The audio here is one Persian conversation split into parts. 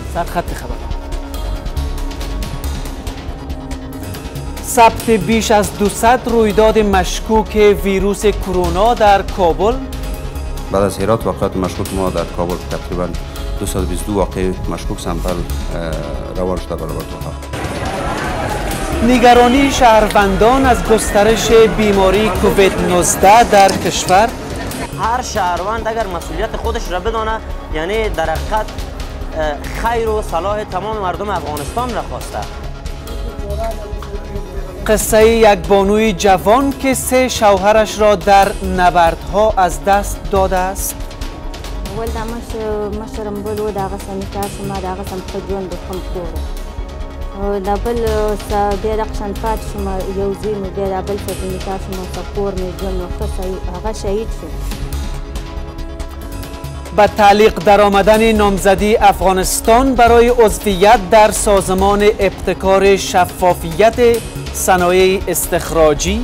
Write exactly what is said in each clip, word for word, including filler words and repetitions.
سرخط خبر. ثبت بیش از دویست رویداد مشکوک ویروس کرونا در کابل. بعد از هرات واقعات مشکوک ما در کابل تقریبا دویست و بیست و دو واقع مشکوک سامپل روان شده به لابراتوارها. نگرانی شهروندان از گسترش بیماری کووید نوزده در کشور. هر شهروند اگر مسئولیت خودش را بدانه، یعنی در حقیقت خیر و صلاح تمام مردم افغانستان را خواسته. قصه یک بانوی جوان که سه شوهرش را در نبردها از دست داده است. اول دا مشرم بل و دا غسه نکاح شما دا غسه مخجون بخم کور دا بل بیا دا قشن پات شما یو زوی مو بیا دا بل فت نکاح شما سکور می جون نقطه هغه شهید شد. با تعلیق در آمدن نامزدی افغانستان برای عضویت در سازمان ابتکار شفافیت صنایع استخراجی.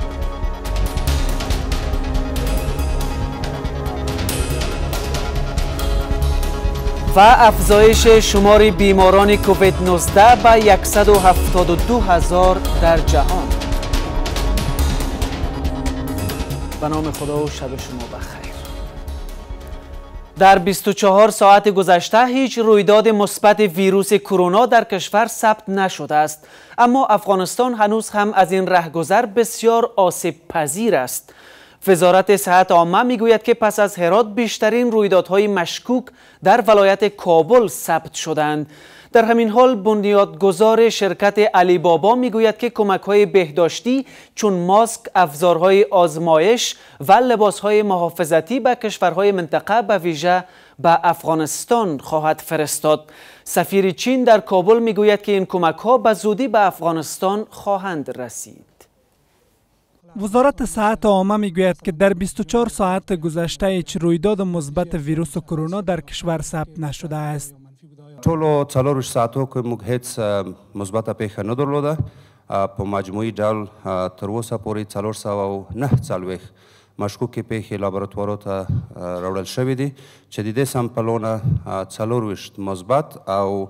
و افزایش شمار بیماران کووید نوزده به صد و هفتاد و دو هزار در جهان. به نام خدا و شب شما بخیر. در بیست و چهار ساعت گذشته هیچ رویداد مثبت ویروس کرونا در کشور ثبت نشده است، اما افغانستان هنوز هم از این رهگذر بسیار آسیب پذیر است. وزارت صحت عامه میگوید که پس از هرات بیشترین رویدادهای مشکوک در ولایت کابل ثبت شدند. در همین حال بنیادگذار شرکت علی بابا میگوید که کمک‌های بهداشتی چون ماسک، ابزارهای آزمایش و لباسهای محافظتی به کشورهای منطقه به ویژه به افغانستان خواهد فرستاد. سفیر چین در کابل میگوید که این کمک‌ها به زودی به افغانستان خواهند رسید. وزارت صحت عامه میگوید که در بیست و چهار ساعت گذشته هیچ رویداد مثبت ویروس کرونا در کشور ثبت نشده است. ټولو څلورو ساعتو کې موږ هیڅ مثبته پیښه نه درلوده. په مجموعي ډول تر اوسه پورې څلور سوه او نهه څلوېښت مشکوکې پیښې لابراتوارو ته راوړل شوي دي چې د دې سمپلونه څلورویشت مثبت او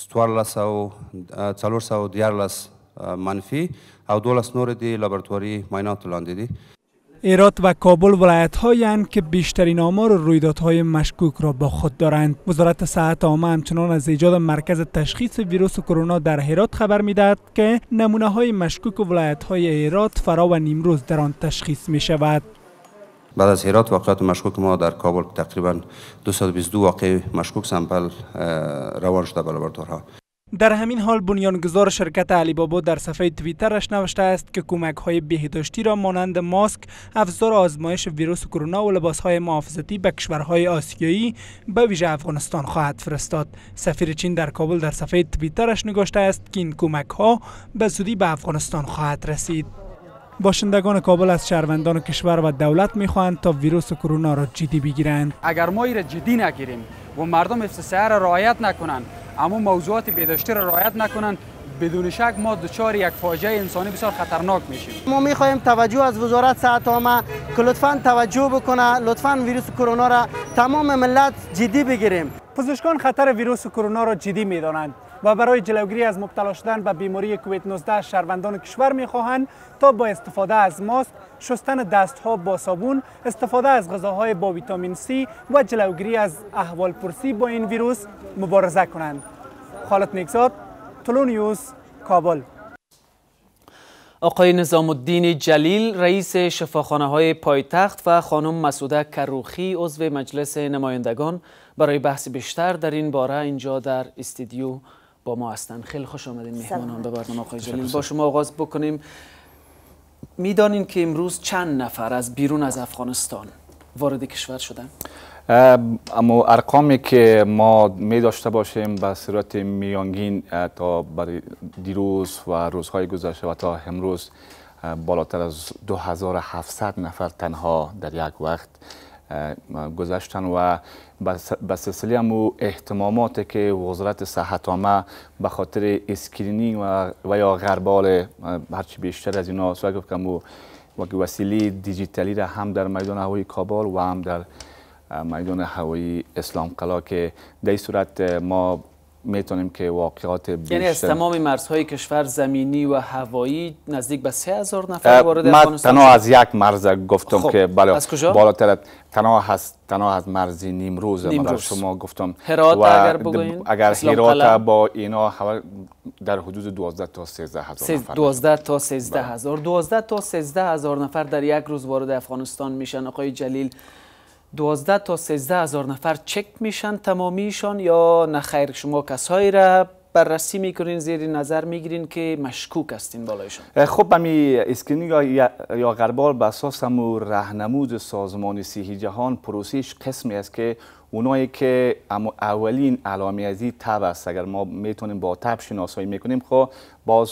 څلور سوه دیارلس منفي او دولس نور دی لابراتواری معاینات لاندې دي. هرات و کابل ولایت هایی که بیشترین آمار رویدادهای مشکوک را با خود دارند. وزارت صحت عامه همچنان از ایجاد مرکز تشخیص ویروس کرونا در هرات خبر میدهد که نمونه های مشکوک ولایت های هرات، فرا و نیمروز در آن تشخیص می شود. بعد از هرات واقعات مشکوک ما در کابل تقریبا دویست و بیست و دو واقع مشکوک سامپل روان شده به لابراتوارها. در همین حال بنیانگذار شرکت علی بابا در صفحه توییترش نوشته است که کمک‌های بهداشتی را مانند ماسک، افزار آزمایش ویروس کرونا و لباس‌های محافظتی به کشورهای آسیایی به ویژه افغانستان خواهد فرستاد. سفیر چین در کابل در صفحه توییترش نگاشته است که این کمک‌ها به زودی به افغانستان خواهد رسید. باشندگان کابل از شهروندان کشور و دولت می‌خواهند تا ویروس کرونا را جدی بگیرند. اگر ما این جدی نگیریم و مردم حفظ صحت را رعایت نکنند، اما موضوعات بهداشتی را رعایت نکنند، بدون شک ما دچار یک فاجعه انسانی بسیار خطرناک میشیم. ما میخواهیم توجه از وزارت صحت عامه که لطفاً توجه بکنه، لطفاً ویروس کرونا را تمام ملت جدی بگیریم. پزشکان خطر ویروس کرونا را جدی میدانند و برای جلوگیری از مبتلا شدن به بیماری کووید نوزده شهروندان کشور میخواهند تا با استفاده از ماسک، شستن دستها با صابون، استفاده از غذاهای با ویتامین سی و جلوگیری از احوالپرسی با این ویروس مبارزه کنند. خالد نیکزاد، طلوع نیوز، کابل. آقای نظام الدین جلیل رئیس شفاخانه های پایتخت و خانم مسعوده کروخی عضو مجلس نمایندگان برای بحث بیشتر در این باره اینجا در استودیو با ما هستند. خیلی خوش آمدین مهمانان به برنامه آقای جلیل. با شما آغاز بکنیم. میدانین که امروز چند نفر از بیرون از افغانستان وارد کشور شدن؟ اما ارقامی که ما می داشته باشیم به صورت میانگین تا برای دیروز و روزهای گذشته و تا امروز بالاتر از دو هزار و هفتصد نفر تنها در یک وقت گذشتن و به سلسله امو اهتماماتی که وزارت صحت عامه به خاطر اسکرینینگ و, و یا غربال هرچی بیشتر از اینا سوال گفت که امو وسیله دیجیتالی را هم در میدان هوایی کابل و هم در میدان هوایی اسلام قلعه که در این صورت ما میتونیم که واقعات بیشتر، یعنی از تمام مرزهای کشور زمینی و هوایی نزدیک به سه هزار نفر وارد افغانستان من تنها از یک مرز گفتم خب. که بله از کجا؟ بالاتر تنها هست تنها از مرز نیمروز نیمروز. من شما گفتم هرات اگر بگوین اگر هرات با اینا در حدود دوازده تا سیزده هزار نفر دوازده تا سیزده هزار دوازده تا سیزده هزار نفر در یک روز وارد افغانستان میشن. آقای جلیل، دوازده تا سیزده هزار نفر چک میشن تمامیشان یا نه خیر شما کسایی را بررسی میکنین زیر نظر میگیرین که مشکوک هستین بالایشان؟ خب امی اسکرینینگ یا یا غربال به اساس همو راهنمود سازمان صحی جهان پروسیش قسمی است که اونایی که اولین علامه ازی تب است اگر ما میتونیم با تب شناسایی میکنیم خب باز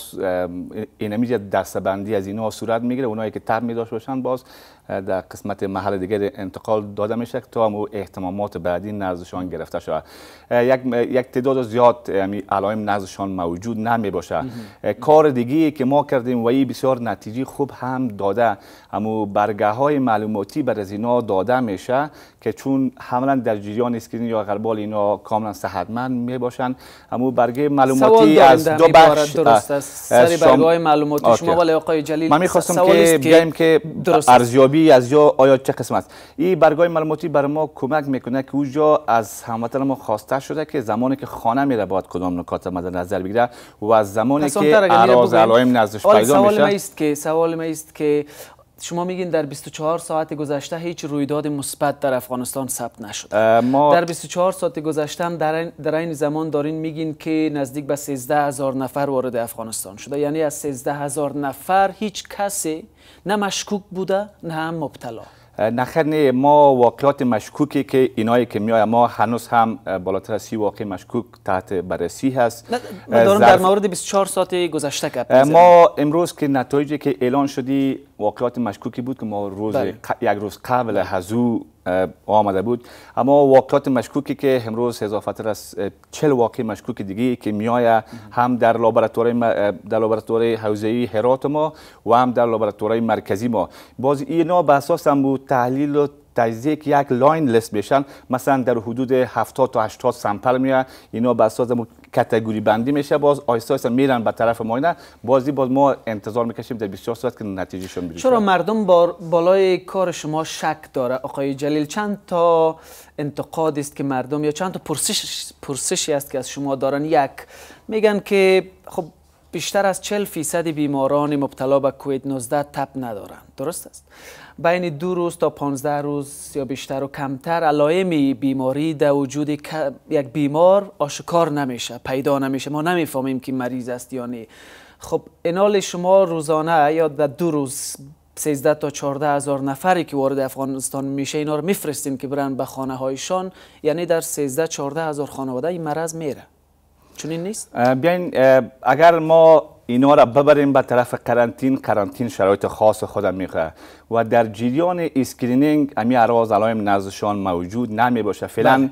اینمیجه دستبندی از اینا صورت میگیره. اونایی که تب میداشت باشن باز در قسمت محل دیگر انتقال داده میشه تا هم احتمامات بعدی نزدشان گرفته شود. یک یک تعداد زیاد علائم نزدشان موجود نمی باشه. کار دیگه که ما کردیم و این بسیار نتیجه خوب هم داده، اما برگه های معلوماتی بر از اینا داده میشه که چون حملا در جریان اسکرینینگ یا غربال اینا کاملا صحتمند می باشن. اما برگه معلوماتی از دو بخش درست است. سری برگه های معلوماتی شما ولی آقای جلیل من می‌خواستم که بیایم که ارزیابی از یا آیا چه قسم است. این برگه معلوماتی برای ما کمک میکنه که اونجا از هموطن ما خواسته شده که زمانی که خانه میره باید کدام نکات مد نظر بگیره و از زمانی که اعراض علائم نزدش پیدا سوال میشه. ما است که سوال ما است که شما میگین در بیست و چهار ساعت گذشته هیچ رویداد مثبت در افغانستان ثبت نشده. ما در بیست و چهار ساعت گذشته هم در این در این زمان دارین میگین که نزدیک به سیزده هزار نفر وارد افغانستان شده. یعنی از سیزده هزار نفر هیچ کسی نه مشکوک بوده نه هم مبتلا. نخیر نه، ما واقعات مشکوکی که اینایی که میآید ما هنوز هم بالاتر از سی واقع مشکوک تحت بررسی هست. من دارم در مورد بیست و چهار ساعت گذشته گپ میزنم. ما امروز که نتایجی که اعلان شدی واقعات مشکوکی بود که ما روز یک روز قبل هزو آمده بود، اما واقعات مشکوکی که امروز اضافه تر از چهل واقع مشکوک دیگه که میآید هم در لابراتوری در لابراتوری حوزه‌ای هرات ما و هم در لابراتوری مرکزی ما. باز اینا به اساس هم تحلیل و تجزیه که یک لاین لیست بشن، مثلا در حدود هفتاد تا هشتاد سامپل میاد، اینا به اساس کاتگوری بندی میشه، باز آیستا آیستا میرن به طرف ما. اینا بازی باز ما انتظار میکشیم در بیست و چهار ساعت که نتیجهشون بیاد. چرا مردم با بالای کار شما شک داره آقای جلیل؟ چند تا انتقاد است که مردم یا چند تا پرسش پرسشی است که از شما دارن. یک، میگن که خب بیشتر از چهل فیصد بیماران مبتلا به کووید نوزده تب ندارن. درست است؟ بین دو روز تا پانزده روز یا بیشتر و کمتر علائم بیماری در وجود یک بیمار آشکار نمیشه، پیدا نمیشه، ما نمیفهمیم که مریض است یا نه. خب اینال شما روزانه یا در دو روز سیزده تا چهارده هزار نفری که وارد افغانستان میشه اینا رو میفرستین که برن به خانه هایشان، یعنی در سیزده چهارده هزار خانواده این مرض میره. چون این نیست؟ بیاین اگر ما اینا را ببریم به طرف قرنطین، قرنطین شرایط خاص خودم میخواه و در جریان اسکرینینگ امی اعراض علائم نزدشان موجود نمی باشه فعلا.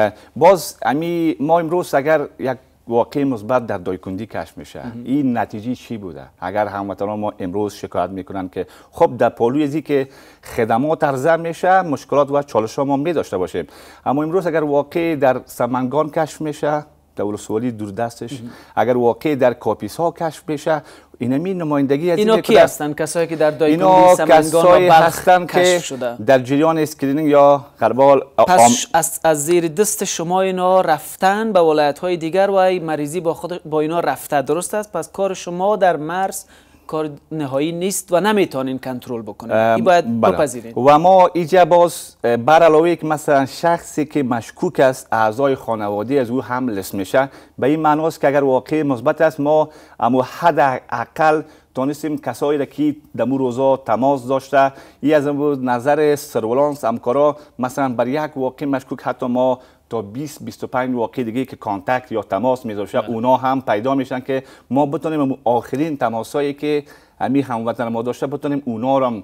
باز امی ما امروز اگر یک واقع مثبت در دایکندی کشف میشه، این نتیجه چی بوده؟ اگر هموطنان ما امروز شکایت میکنن که خب در پالوی ازی که خدمات عرضه میشه مشکلات و چالش ها ما می داشته باشیم، اما امروز اگر واقع در سمنگان کشف میشه در ولسوالی دوردستش، اگر واقع در کاپیس ها کشف بشه، اینمی نمایندگی از اینا کی هستن؟ کسایی که در دایکندی سمنگان و بلخ کشف شده در جریان اسکرینینگ یا غربال. پس از, از زیر دست شما اینا رفتن به ولایت های دیگر و مریضی با خود با اینا رفته. درست است؟ پس کار شما در مرز کار نهایی نیست و نمیتونین کنترل بکنین. این باید بپذیرین. و ما اینجا باز بر علاوه که مثلا شخصی که مشکوک است اعضای خانواده از او هم لیست میشه، به این معنی است که اگر واقع مثبت است ما اما حد اقل تونستیم کسایی را که در مو روزا تماس داشته ای از نظر سرولانس همکارا مثلا بر یک واقع مشکوک حتی ما تا بیست بیست و پنج واقع دیگه که کانتکت یا تماس میذاشه اونا هم پیدا میشن که ما بتونیم آخرین تماسایی که امی هموطن ما داشته بتونیم اونا رو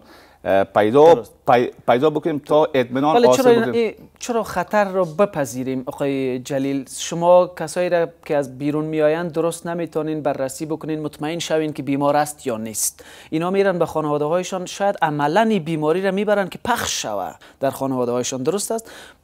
پیدا پی، پیدا بکنیم تا اطمینان حاصل بکنیم. چرا خطر رو بپذیریم آقای جلیل؟ شما کسایی را که از بیرون میآیند درست نمیتونین بررسی بکنین مطمئن شوین که بیمار است یا نیست. اینا میرن به خانواده هایشان، شاید عملا این بیماری را میبرن که پخش شوه در خانواده هایشان. درست است؟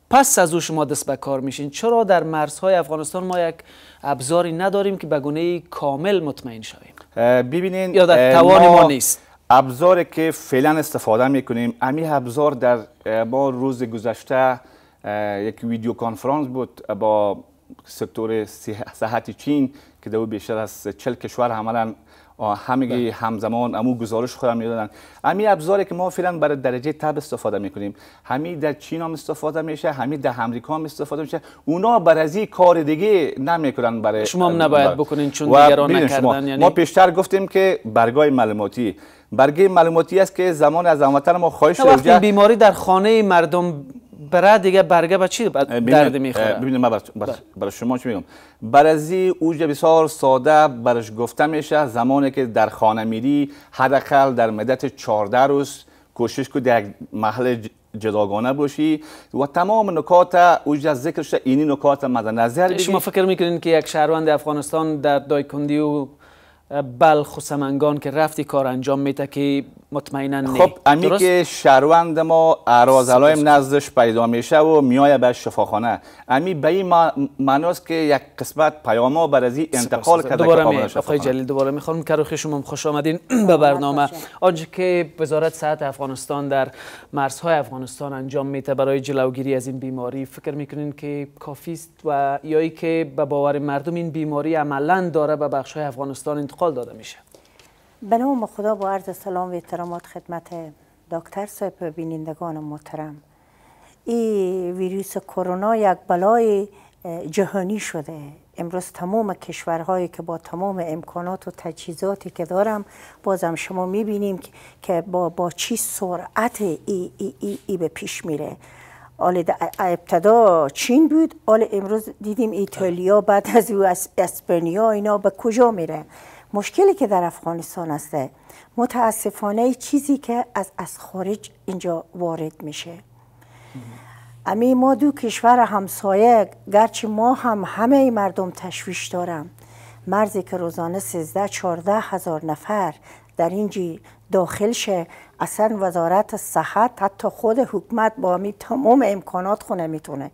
پس از او شما دست به کار میشین. چرا در مرزهای افغانستان ما یک ابزاری نداریم که به گونه کامل مطمئن شویم؟ ببینین یا در توان ما, ما نیست. ابزاری که فعلا استفاده میکنیم، امی ابزار در ما روز گذشته یک ویدیو کانفرانس بود با سکتور صحت چین که دو بیشتر از چهل کشور عملا همگی همزمان امو گزارش خودم میدادن. همین ابزاری که ما فعلا برای درجه تب استفاده میکنیم، همین در چین هم استفاده میشه، همین در امریکا هم استفاده میشه. اونا برای از این کار دیگه نمیکنن. برای شما هم نباید بکنین چون دیگران نکردن. یعنی ما پیشتر گفتیم که برگای معلوماتی برگه معلوماتی است که زمان از هموطن ما خواهش شده وقتی بیماری در خانه مردم برای دیگه برگه با چی درد میخوره؟ ببینید من برای شما چی میگم، برای اوج بسیار ساده برش گفته میشه زمانی که در خانه میری حداقل در مدت چهارده روز کوشش کنی در یک محل جداگانه باشی و تمام نکات اوج ذکر شده اینی نکات مد نظر بگیرید. شما فکر میکنین که یک شهروند افغانستان در دایکندی و بلخ و سمنگان که رفتی کار انجام میده که مطمئنا نه؟ خب امی که شهروند ما اعراض علائم نزدش پیدا میشه و میایه به شفاخانه، امی به این معناست که یک قسمت پیاما بر از انتقال کرده. دوباره آقای جلیل دوباره میخوام کروخی شما خوش آمدین به برنامه. آنچه که وزارت صحت افغانستان در مرزهای افغانستان انجام میده برای جلوگیری از این بیماری، فکر میکنین که کافی است و یا ای که به باور مردم این بیماری عملا داره به بخش‌های افغانستان انتقال داده میشه؟ به نام خدا با عرض سلام و احترامات خدمت دکتر صاحب و بینندگان محترم. این ویروس کرونا یک بلای جهانی شده. امروز تمام کشورهایی که با تمام امکانات و تجهیزاتی که دارم، بازم شما میبینیم که با با چی سرعت ای, ای, ای, ای به پیش میره. حال ابتدا چین بود، حال امروز دیدیم ایتالیا، بعد از او اسپانیا، اینا به کجا میره؟ مشکلی که در افغانستان هسته متاسفانه چیزی که از از خارج اینجا وارد میشه. امی ما دو کشور همسایه، گرچه ما هم همه مردم تشویش دارم، مرزی که روزانه سیزده چهارده هزار نفر در اینجی داخل شه، اصلا وزارت صحت حتی خود حکومت با همی تمام امکانات خونه میتونه.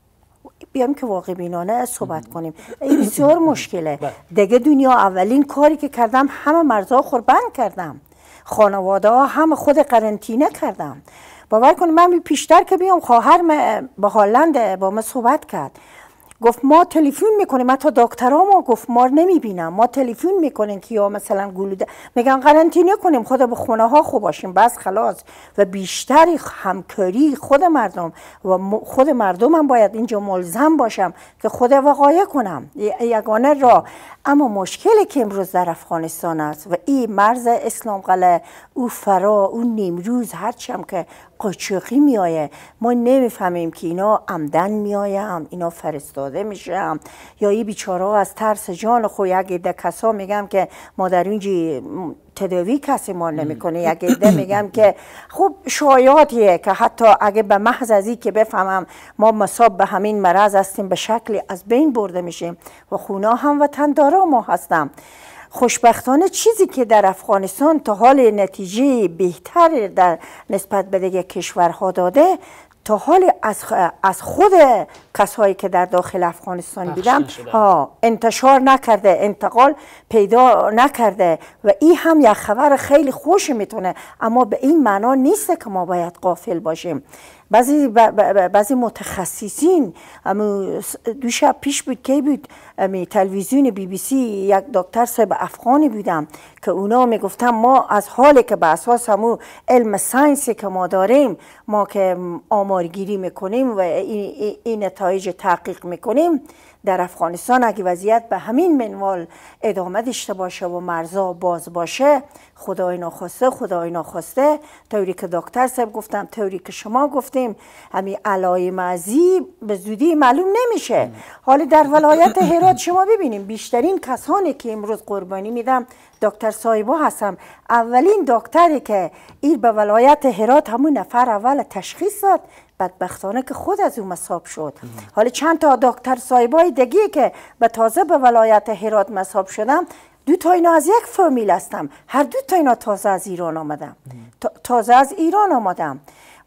بیام که واقع بینانه صحبت کنیم، این بسیار مشکله. دیگه دنیا اولین کاری که کردم همه مرزها خور بند کردم، خانواده ها هم خود قرنطینه کردم. باور کنیم من پیشتر که بیام خواهر به هلند با ما صحبت کرد، گفت ما تلفن میکنیم، حتی دکترها ما گفت ما نمیبینم، ما تلفن میکنیم که یا مثلا گلوده میگن قرنطینه کنیم، خود به خونه ها خوب باشیم بس خلاص. و بیشتر همکاری خود مردم و خود مردم هم باید اینجا ملزم باشم که خود وقایع کنم، یگانه را. اما مشکلی که امروز در افغانستان است و این مرز اسلام قلعه، او فرا، او نیمروز، هرچم که قاچاقی میایه، ما نمیفهمیم که اینا عمدن میایم، اینا فرستاده میشم، یا این بیچاره از ترس جان خود. یک عده کسا میگم که ما در اینجی تداوی کسی ما نمیکنه، یک عده میگم که خب شایعاتیه که حتی اگه به محض از این که بفهمم ما مصاب به همین مرض هستیم به شکلی از بین برده میشیم و خونا هم وطندارا ما هستم. خوشبختانه چیزی که در افغانستان تا حال نتیجه بهتر در نسبت به دیگه کشورها داده، تا حال از از خود کسایی که در داخل افغانستان بودن ها انتشار نکرده، انتقال پیدا نکرده و این هم یک خبر خیلی خوش میتونه، اما به این معنا نیست که ما باید غافل باشیم. بعضی بعضی متخصصین، دو شب پیش بود که بود تلویزیون بی بی سی یک دکتر صاحب افغانی بودم که اونا میگفتن ما از حالی که به اساس همون علم ساینسی که ما داریم، ما که آمارگیری میکنیم و این, این نتایج تحقیق میکنیم، در افغانستان اگه وضعیت به همین منوال ادامه داشته باشه و مرزا باز باشه، خدای ناخواسته خدای ناخواسته طوری که دکتر صاحب گفتم، طوری که شما گفتیم، همین علائم ازی به زودی معلوم نمیشه. حالا در ولایت هرات شما ببینیم بیشترین کسانی که امروز قربانی میدم دکتر صاحبا هستم. اولین دکتری که این به ولایت هرات همون نفر اول تشخیص داد، بدبختانه که خود از اون مصاب شد. حالا چند تا دکتر صاحبای دیگه که به تازه به ولایت هرات مصاب شدم، دو تا اینا از یک فامیل هستم، هر دو تا اینا تازه از ایران آمدم، تازه از ایران آمدم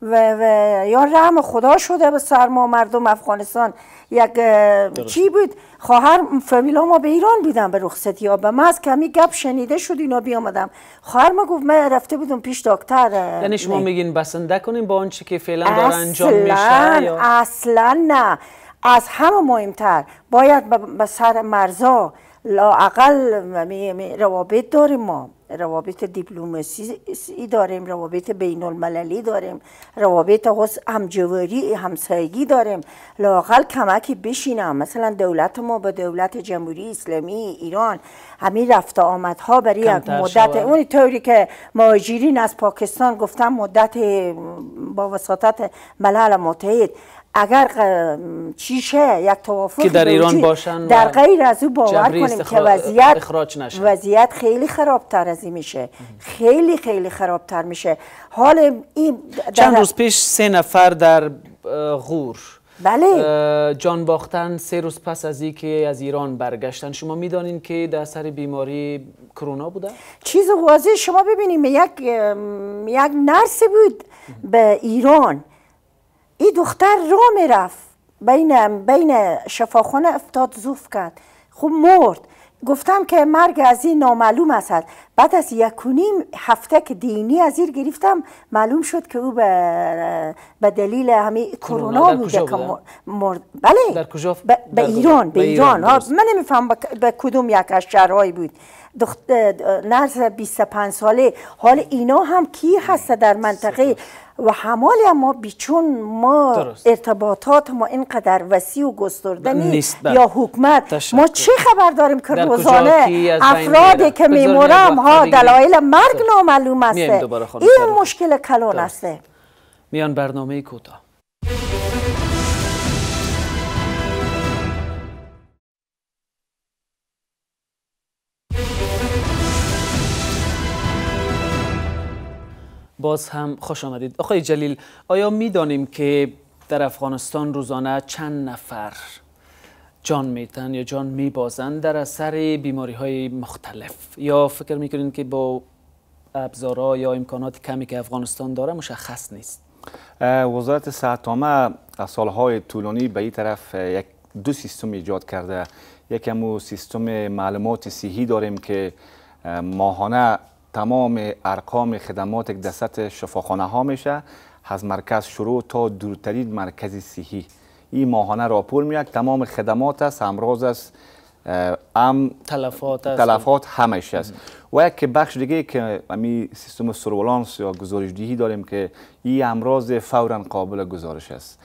و, و یا رحم خدا شده به سر ما مردم افغانستان. یک چی بود خواهر فامیلا ما به ایران بودن به رخصتی ها، به ما از کمی گپ شنیده شد اینا بیامدم. خواهر ما گفت من رفته بودم پیش دکتر. یعنی شما میگین بسنده کنیم با آنچه که فعلا داره انجام میشه؟ یا اصلا نه. از همه مهمتر باید به سر مرزا لااقل روابط داریم، ما روابط دیپلماسی داریم، روابط بین المللی داریم، روابط همجواری همسایگی داریم، لااقل کمکی بشینم. مثلا دولت ما به دولت جمهوری اسلامی ایران همین رفت آمدها برای یک مدت، اون طوری که مهاجرین از پاکستان گفتم مدت با وساطت ملل متحد اگر چیشه یک توافق که در ایران باشن در غیر از او باور کنیم که وضعیت اخراج نشن. وضعیت خیلی خرابتر از این میشه، خیلی خیلی خرابتر میشه. حال این چند روز پیش سه نفر در غور بله جان باختن، سه روز پس از اینکه از ایران برگشتن. شما میدانین که در اثر بیماری کرونا بوده؟ چیز واضح شما ببینیم، یک یک نرس بود به ایران، این دختر را میرفت بین بین شفاخانه افتاد زوف کرد، خب مرد. گفتم که مرگ از این نامعلوم است. بعد از یک و نیم هفته که دینی از این گرفتم معلوم شد که او به, به دلیل همین کرونا بوده که مرد. بله در کجا؟ به, به ایران به ایران, ایران. من نمیفهم به کدوم یک از شهرهایی بود. نرس بیست و پنج ساله. حال اینا هم کی هست در منطقه و همال ما بیچون ما درست. ارتباطات ما اینقدر وسیع و گسترده نیست یا حکومت تشکر. ما چه خبر داریم که روزانه افرادی که میمورم ها دلایل مرگ نامعلوم است. این مشکل کلان است. میان برنامه کوتاه. باز هم خوش آمدید. آقای جلیل، آیا میدانیم که در افغانستان روزانه چند نفر جان میتن یا جان میبازند در اثر بیماری های مختلف، یا فکر میکنین که با ابزارها یا امکانات کمی که افغانستان داره مشخص نیست؟ وزارت صحت عامه از سالهای طولانی به این طرف یک دو سیستم ایجاد کرده. یک همون سیستم معلومات صحی داریم که ماهانه تمام ارقام خدمات که در سطح شفاخانه ها میشه از مرکز شروع تا دورترین مرکز صحی این ماهانه راپور میاد. تمام خدمات است، امراض است، ام تلفات است، تلفات همش است. و یک بخش دیگه که می سیستم سروالانس یا گزارشدهی داریم که این امراض فورا قابل گزارش است.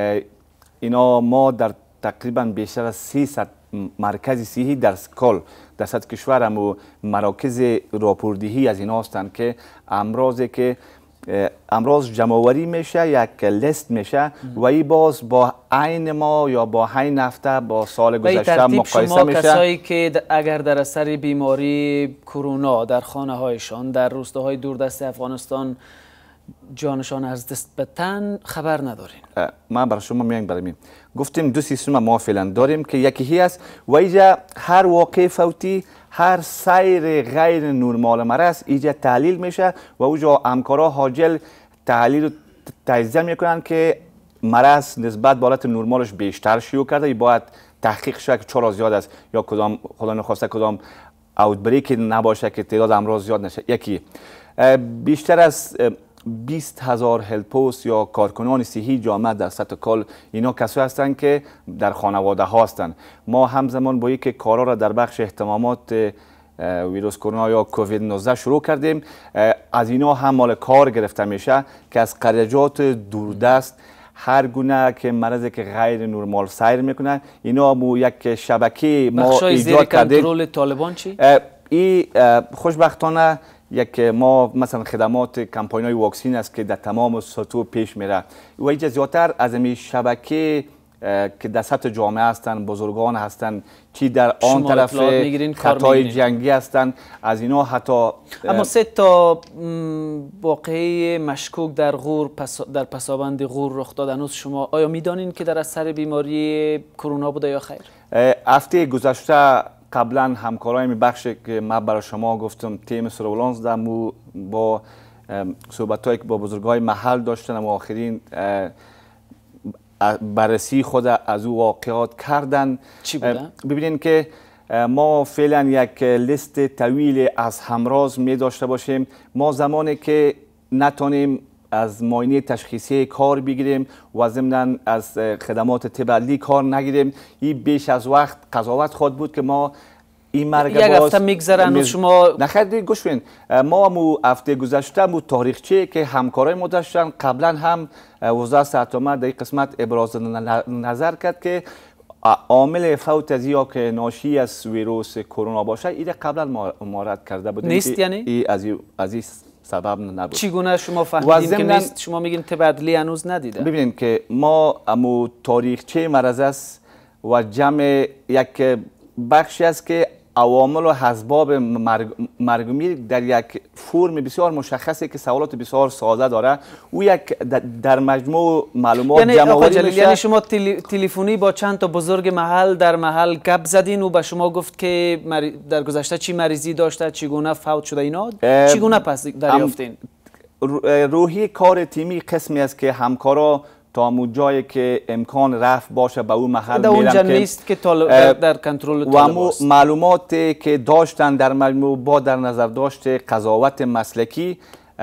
اینا ما در تقریبا بیشتر از سیصد مرکز صحی در کل در سطح کشور هم و مراکز راپوردهی از اینا هستند که امراضی که امراض جمع‌آوری میشه، یک لیست میشه و این باز با عین ما یا با عین هفته با سال گذشته مقایسه میشه. کسایی که اگر در اثر بیماری کرونا در خانه هایشان در روستاهای دوردست افغانستان جانشان از دست بدن خبر ندارین؟ ما برای شما میگم برای گفتیم دو سیستم ما فعلا داریم که یکی هست و اینجا هر واقع فوتی، هر سیر غیر نرمال مرض اینجا تحلیل میشه و اونجا همکارا حاجل تحلیل و تجزیه میکنن که مرض نسبت به حالت نرمالش بیشتر شیوع کرده، ای باید تحقیق شده که چرا زیاد است یا کدام خدا نخواسته کدام اوتبریک نباشه که تعداد امراض زیاد نشه. یکی بیشتر از بیست هزار هلپوست یا کارکنان صحی جامعه در سطح کل اینا کسایی هستند که در خانواده ها هستند. ما همزمان با اینکه کارا را در بخش اهتمامات ویروس کرونا یا کووید نوزده شروع کردیم، از اینا هم مال کار گرفته میشه که از قریجات دوردست هر گونه که مرضی که غیر نرمال سیر میکنه اینا مو یک شبکه ما ایجاد کردیم. کنترل طالبان چی؟ این خوشبختانه یک ما مثلا خدمات کمپاین های واکسین است که در تمام سطوح پیش میره و اینجا زیادتر از این شبکه که در سطح جامعه هستن، بزرگان هستن، چی در آن طرف خطای جنگی هستن، از اینا حتی. اما سه تا واقعه مشکوک در غور پس در پسابند غور رخ داد. هنوز شما آیا میدانین که در اثر بیماری کرونا بوده یا خیر؟ هفته گذشته قبلا همکارای می بخش که من برای شما گفتم تیم سروالانس دمو با صحبت هایی که با بزرگای محل داشتن و آخرین بررسی خود از او واقعات کردن. چی بودن؟ ببینین که ما فعلا یک لیست طویل از همراز می داشته باشیم. ما زمانی که نتونیم از معاینه تشخیصی کار بگیریم و ضمناً از خدمات طب کار نگیریم، این بیش از وقت قضاوت خود بود که ما این مرگ یک هفته میگذره هنوز شما نخیر گوش بین. ما مو هفته گذشته مو تاریخچه که همکارای ما داشتن قبلا هم وزارت صحت عامه در این قسمت ابراز نظر کرد که عامل فوت از یا که ناشی از ویروس کرونا باشه این قبلا مارد کرده بود. نیست یعنی ای از از این سبب نبود. چگونه شما فهمیدین که نیست؟ شما میگین تبدیلی هنوز ندیده. ببینید که ما امو تاریخچه مرض است و جمع یک بخشی است که عوامل و اسباب مرگ و میر در یک فرم بسیار مشخصی که سوالات بسیار ساده داره و یک در مجموع معلومات یعنی جمع آوری میشه. یعنی شما تلفنی با چند تا بزرگ محل در محل گپ زدین و به شما گفت که در گذشته چی مریضی داشته، چگونه فوت شده، اینا چگونه پس دریافتین؟ روحی کار تیمی قسمی است که همکارا تا اون جایی که امکان رفت باشه به اون محل میرم اونجا نیست که در, در کنترل طالب است. و معلوماتی که داشتن در مجموع با در نظر داشت قضاوت مسلکی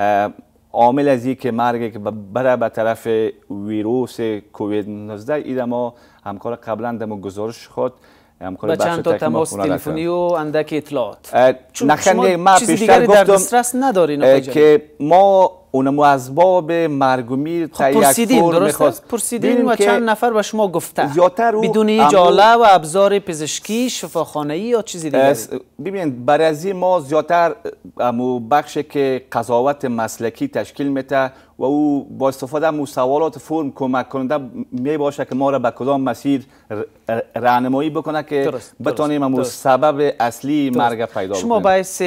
عامل از که مرگ که بره به طرف ویروس کووید نوزده ایده ما همکار قبلا در گزارش خود با چند تا تماس تلفنی و اندک اطلاعات. نخنده ما چیزی دیگری در دسترس ندارین که ما اونمو اسباب مرگ و میر تا یک فرم میخواست. پرسیدین و چند نفر به شما گفته بدون اجاله و ابزار پزشکی شفاخانه‌ای یا چیزی دیگری؟ ببینید برای از ما زیادتر امو بخش که قضاوت مسلکی تشکیل میده و او با استفاده از سوالات فرم کمک کننده می باشه که ما را به کدام مسیر راهنمایی بکنه که بتونیم امو سبب اصلی مرگ پیدا کنیم. شما باعث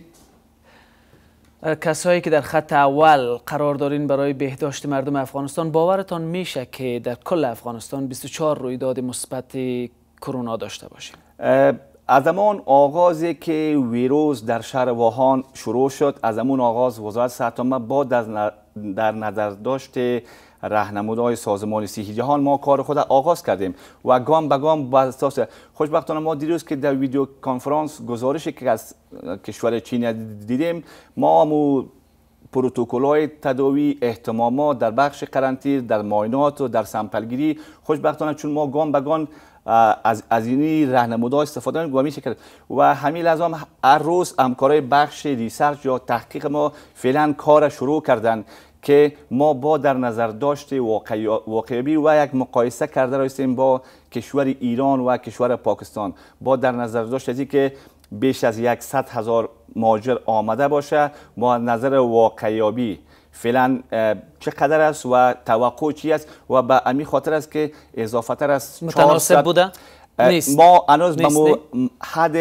کسایی که در خط اول قرار دارین برای بهداشت مردم افغانستان، باورتان میشه که در کل افغانستان بیست و چهار رویداد مثبت کرونا داشته باشیم؟ از زمان آغازی که ویروس در شهر ووهان شروع شد، از زمان آغاز وزارت صحت عامه با در نظر داشت راهنمودهای سازمان صحی جهان ما کار خود آغاز کردیم و گام به گام با اساس خوشبختانه ما دیروز که در ویدیو کانفرانس گزارشی که از کشور چین دیدیم، ما مو پروتکل‌های تداوی، اهتمامات در بخش قرنطینه، در معاینات و در سمپلگیری خوشبختانه چون ما گام به گام از از این راهنمودها استفاده می‌کنیم و میشه کرد و همین لازم هر روز همکارای بخش ریسرچ یا تحقیق ما فعلا کار شروع کردن که ما با در نظر داشت واقعیابی و یک مقایسه کرده رایستیم با کشور ایران و کشور پاکستان، با در نظر داشت ازی که بیش از صد هزار مهاجر آمده باشه، با نظر واقعیابی فعلا چقدر است و توقع چی است و به همین خاطر است که اضافه تر از متناسب بوده نیست. ما هنوز به حد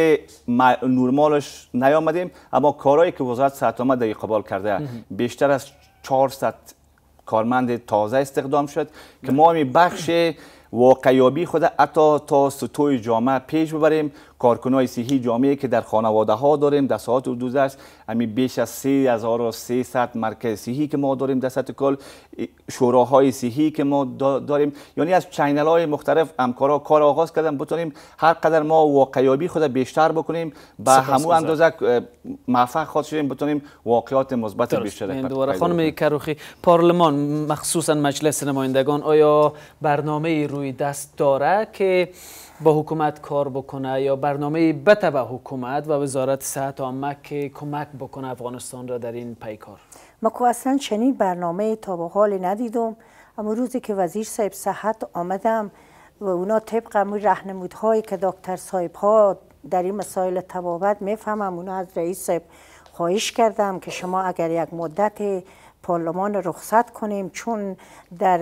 نرمالش نیامدیم، اما کارهایی که وزارت صحت عامه در اقبال کرده بیشتر از چهارصد کارمند تازه استخدام شد که ما می بخش واقعیابی خود حتی تا سطوح جامعه پیش ببریم. کارکنای صحی جامعه که در خانواده ها داریم در ساعت حدود است همین بیش از سه هزار و سیصد مرکز صحی که ما داریم در سطح کل، شوراهای صحی که ما داریم، یعنی از چینل های مختلف همکارا کار آغاز کردن بتونیم هر قدر ما واقعیابی خود بیشتر بکنیم به همون اندازه موفق خواهد شدیم بتونیم واقعات مثبت بیشتر دوباره خانم کروخی، پارلمان مخصوصا مجلس نمایندگان آیا برنامه روی دست داره که با حکومت کار بکنه یا برنامه بته به حکومت و وزارت صحت عامه که کمک بکنه افغانستان را در این پیکار؟ ما که اصلا چنین برنامه تا به حال ندیدم، اما روزی که وزیر صاحب صحت آمدم و اونا طبق همون راهنمودهایی که دکتر صاحب ها در این مسائل تبابت میفهمم، اونا از رئیس صاحب خواهش کردم که شما اگر یک مدت پارلمان رخصت کنیم چون در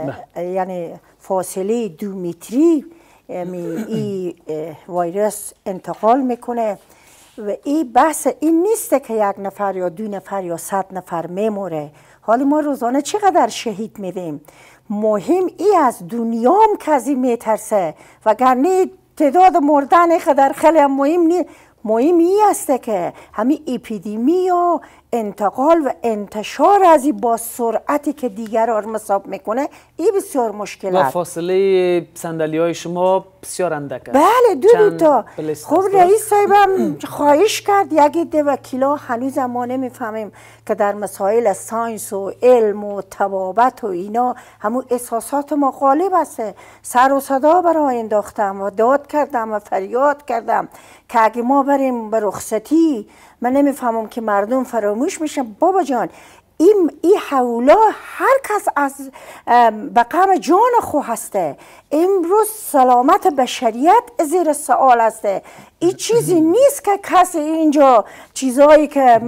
یعنی فاصله دو متری این ویروس انتقال میکنه و این بحث این نیست که یک نفر یا دو نفر یا صد نفر میموره. حالا ما روزانه چقدر شهید میدیم، مهم ای از دنیا هم کسی میترسه وگرنه تعداد مردن قدر خیلی مهم نیست. مهم ای است که همین اپیدمی و انتقال و انتشار از این با سرعتی که دیگر مساب میکنه این بسیار مشکل است. و فاصله صندلی های شما بسیار اندک است. بله دو دو تا. خب رئیس صاحبم خواهش کرد یکی دو وکیلا هنوز ما نمیفهمیم که در مسائل ساینس و علم و طبابت و اینا همون احساسات ما غالب است. سر و صدا برای انداختم و داد کردم و فریاد کردم که اگه ما بریم به رخصتی من نمیفهمم که مردم فراموش میشن. بابا جان این ای حولا هر کس از به غم جان خو هسته. امروز سلامت بشریت زیر سوال هسته. این چیزی نیست که کسی اینجا چیزهایی که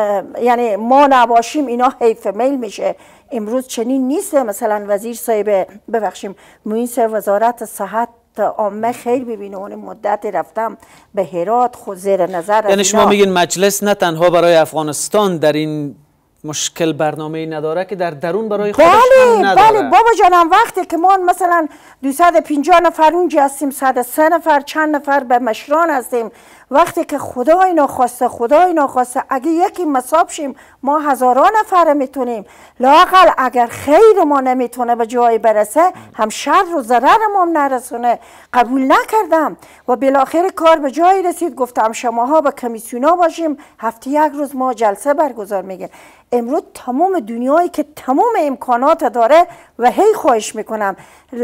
یعنی ما نباشیم اینا حیف میل میشه. امروز چنین نیست. مثلا وزیر صاحب ببخشیم معین وزارت صحت عامه خیر ببینه. اون مدت رفتم به هرات خود زیر نظر. یعنی شما میگین مجلس نه تنها برای افغانستان در این مشکل برنامه نداره که در درون برای خودش بله هم نداره. بله بابا جانم وقتی که ما مثلا دویست و پنجاه نفر اونجا هستیم، صد و سه نفر چند نفر به مشران هستیم، وقتی که خدای ناخواسته خدای ناخواسته اگه یکی مصاب شیم ما هزاران نفر میتونیم. لااقل اگر خیر ما نمیتونه به جای برسه هم شر و ضرر ما نرسونه. قبول نکردم و بالاخره کار به جای رسید. گفتم شماها به کمیسیونا باشیم، هفته یک روز ما جلسه برگزار میگن. امروز تمام دنیایی که تمام امکانات داره و هی خواهش میکنم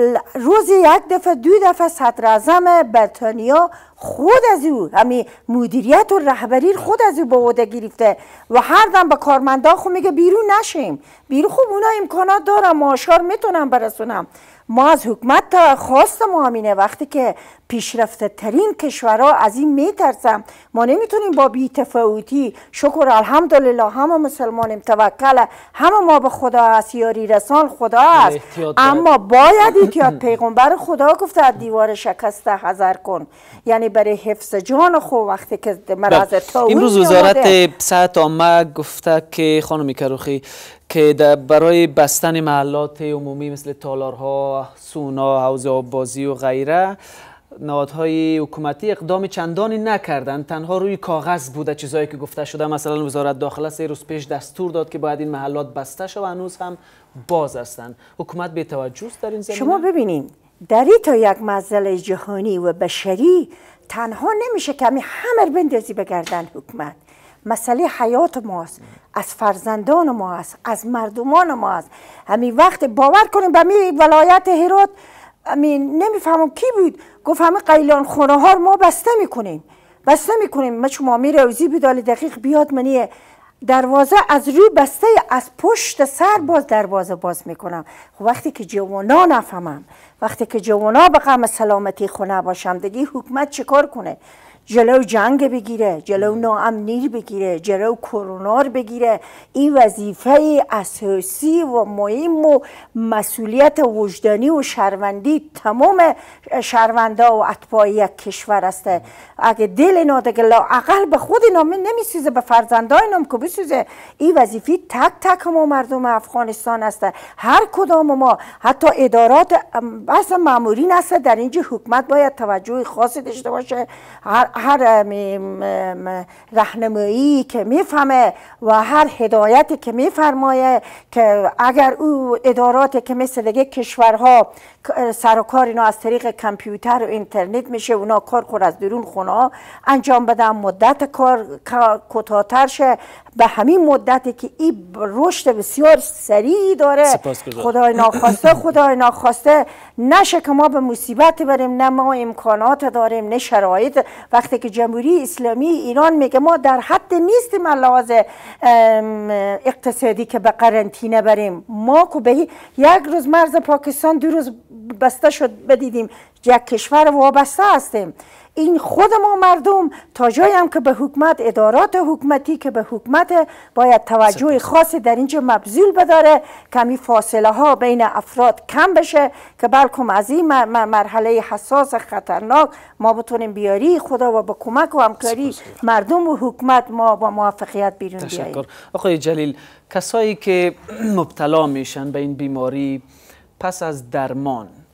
روزی یک دفعه دو دفعه صدر اعظم بریتانیا خود از او همین مدیریت و رهبری خود از او به عهده گرفته و هر دم به کارمندا خو میگه بیرون نشیم. بیرون خوب اونا امکانات دارن، معاشار میتونن برسونم. ما از حکومت خواست ما همینه وقتی که پیشرفته ترین کشورها از این میترسم. ما نمیتونیم با بی‌تفاوتی شکر الحمدلله همه مسلمانیم، توکل همه ما به خدا هست، یاری رسان خدا هست، اما باید احتیاط. پیغمبر خدا گفته از دیوار شکسته حذر کن، یعنی برای حفظ جان خو وقتی که مرض طاعون. امروز وزارت صحت عامه گفته که خانم کروخی که برای بستن محلات عمومی مثل تالارها، سونا، حوض آببازی و غیره نهادهای حکومتی اقدام چندانی نکردند، تنها روی کاغذ بوده چیزایی که گفته شده. مثلا وزارت داخله سه روز پیش دستور داد که باید این محلات بسته شود و هنوز هم باز هستند. حکومت بی توجه است در این زمینه. شما ببینید در این تا یک مسئله جهانی و بشری تنها نمیشه که همین همه بندازی به گردن حکومت. مسئله حیات ماست، از فرزندان ما است، از مردمان ما است. همین وقت باور کنیم به همین ولایت هرات همین نمیفهمم کی بود گفت همه قیلان خونه ها ما بسته میکنیم بسته میکنیم. من شما میره اوزی بدال دقیق بیاد منیه دروازه از روی بسته از پشت سر باز دروازه باز میکنم. خب وقتی که جوانا نفهمم، وقتی که جوانا به غم سلامتی خونه باشم دیگه حکومت چیکار کنه؟ جلو جنگ بگیره، جلو ناامنی بگیره، جلو کرونا بگیره. این وظیفه اساسی و مهم و مسئولیت وجدانی و شهروندی تمام شهروندا و اتباع یک کشور است. اگه دل اینا دیگه لااقل به خود اینا نمیسوزه، به فرزندای اینا که بسوزه. این وظیفه تک تک ما مردم افغانستان است. هر کدام ما حتی ادارات بس مامورین است در اینجا حکومت باید توجه خاصی داشته باشه. هر هر راهنمایی که میفهمه و هر هدایتی که میفرمایه که اگر او اداراتی که مثل دیگه کشورها سر و کار اینا از طریق کامپیوتر و اینترنت میشه، اونا کار خود از درون خونه انجام بدن، مدت کار کوتاه‌تر شه. به همین مدتی که این رشد بسیار سریع داره، خدای ناخواسته خدای ناخواسته نشه که ما به مصیبت بریم، نه ما امکانات داریم نه شرایط. وقتی که جمهوری اسلامی ایران میگه ما در حد نیستیم لحاظ اقتصادی که به قرنطینه بریم، ما که به یک روز مرز پاکستان دو روز بسته شد بدیدیم یک کشور وابسته هستیم. این خود ما مردم تا جایی هم که به حکومت، ادارات حکومتی که به حکومت باید توجه خاصی در اینجا مبذول بداره که همین فاصله ها بین افراد کم بشه که بلکم از این مرحله حساس خطرناک ما بتونیم بیاری خدا و با کمک و همکاری مردم و حکومت ما با موفقیت بیرون بیاییم. تشکر. آقای جلیل، کسایی که مبتلا میشن به این بیماری پس از درمان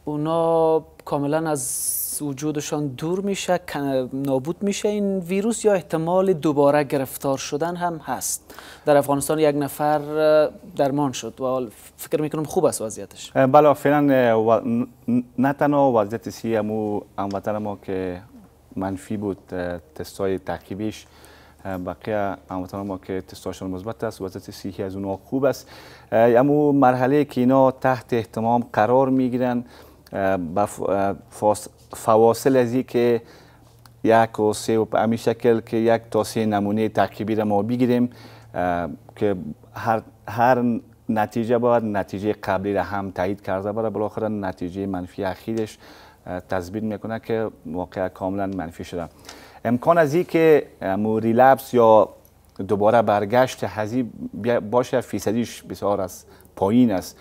اونا کاملا از وجودشان دور میشه، نابود میشه این ویروس، یا احتمال دوباره گرفتار شدن هم هست؟ در افغانستان یک نفر درمان شد و فکر میکنم خوب است وضعیتش. بله فعلا و... نه تنها وضعیت سی امو هموطن ما که منفی بود تستای تعقیبیش، بقیه هموطن ما که تستاشون مثبت است، وضعیت صحی از اونها خوب است. امو مرحله که اینا تحت اهتمام قرار میگیرن با فواصل از این که یک و سه و همین شکل که یک تا سه نمونه تعقیبی را ما بگیریم که هر, هر نتیجه باید نتیجه قبلی را هم تایید کرده باید، بالاخره نتیجه منفی اخیرش تثبیت میکنه که واقعا کاملا منفی شده. امکان از این که ریلپس یا دوباره برگشت هزی باشه فیصدیش بسیار از پایین است.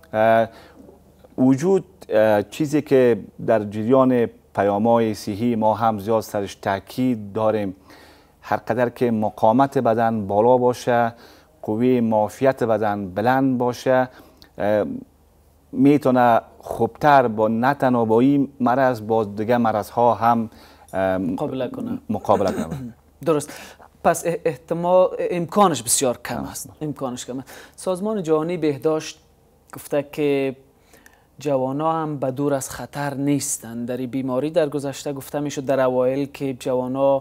وجود چیزی که در جریان پیام‌های صحی ما هم زیاد سرش تاکید داریم، هر قدر که مقاومت بدن بالا باشه، قوه معافیت بدن بلند باشه، میتونه خوبتر با نه تنها با این مرض با دیگه مرض ها هم مقابله کنه. مقابله کنه. درست. پس احتمال امکانش بسیار کم است. امکانش کم است. سازمان جهانی بهداشت گفته که جوانا هم به دور از خطر نیستند در این بیماری. در گذشته گفته میشد در اوایل که جوانا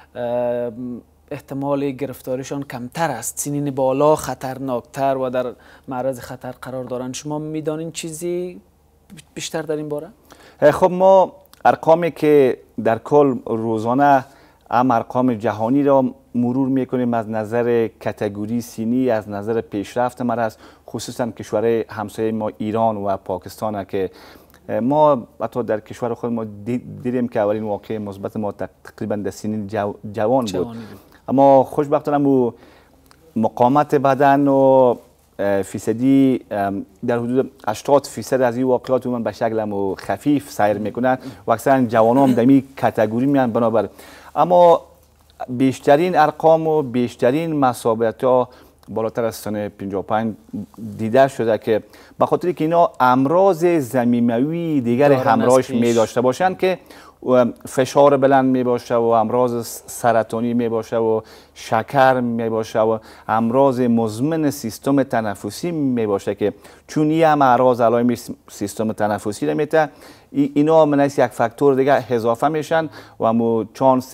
احتمال گرفتاریشان کمتر است، سنین بالا خطرناکتر و در معرض خطر قرار دارند. شما میدانین چیزی بیشتر در این باره؟ خب ما ارقامی که در کل روزانه هم ارقام جهانی را مرور میکنیم از نظر کاتگوری سنی، از نظر پیشرفت مرض، خصوصا کشورهای همسایه ما ایران و پاکستان که ما حتی در کشور خود ما دیدیم که اولین واقع مثبت ما تقریبا در سنین جو جوان بود. اما خوشبختانه مقاومت بدن و فیصدی در حدود هشتاد فیصد از این واقعات من به شکل خفیف سیر میکنن و اکثرا جوانان در این کاتگوری میان. بنابر اما بیشترین ارقام و بیشترین مصابت ها بالاتر از سن پنجاه و پنج دیده شده که به خاطر که اینا امراض ضمیموی دیگر همراهش می داشته باشند که فشار بلند می باشه و امراض سرطانی می باشه و شکر می باشه و امراض مزمن سیستم تنفسی می باشه که چون این هم امراض علائم سیستم تنفسی را میته، اینا من یک فاکتور دیگه اضافه میشن و امو چانس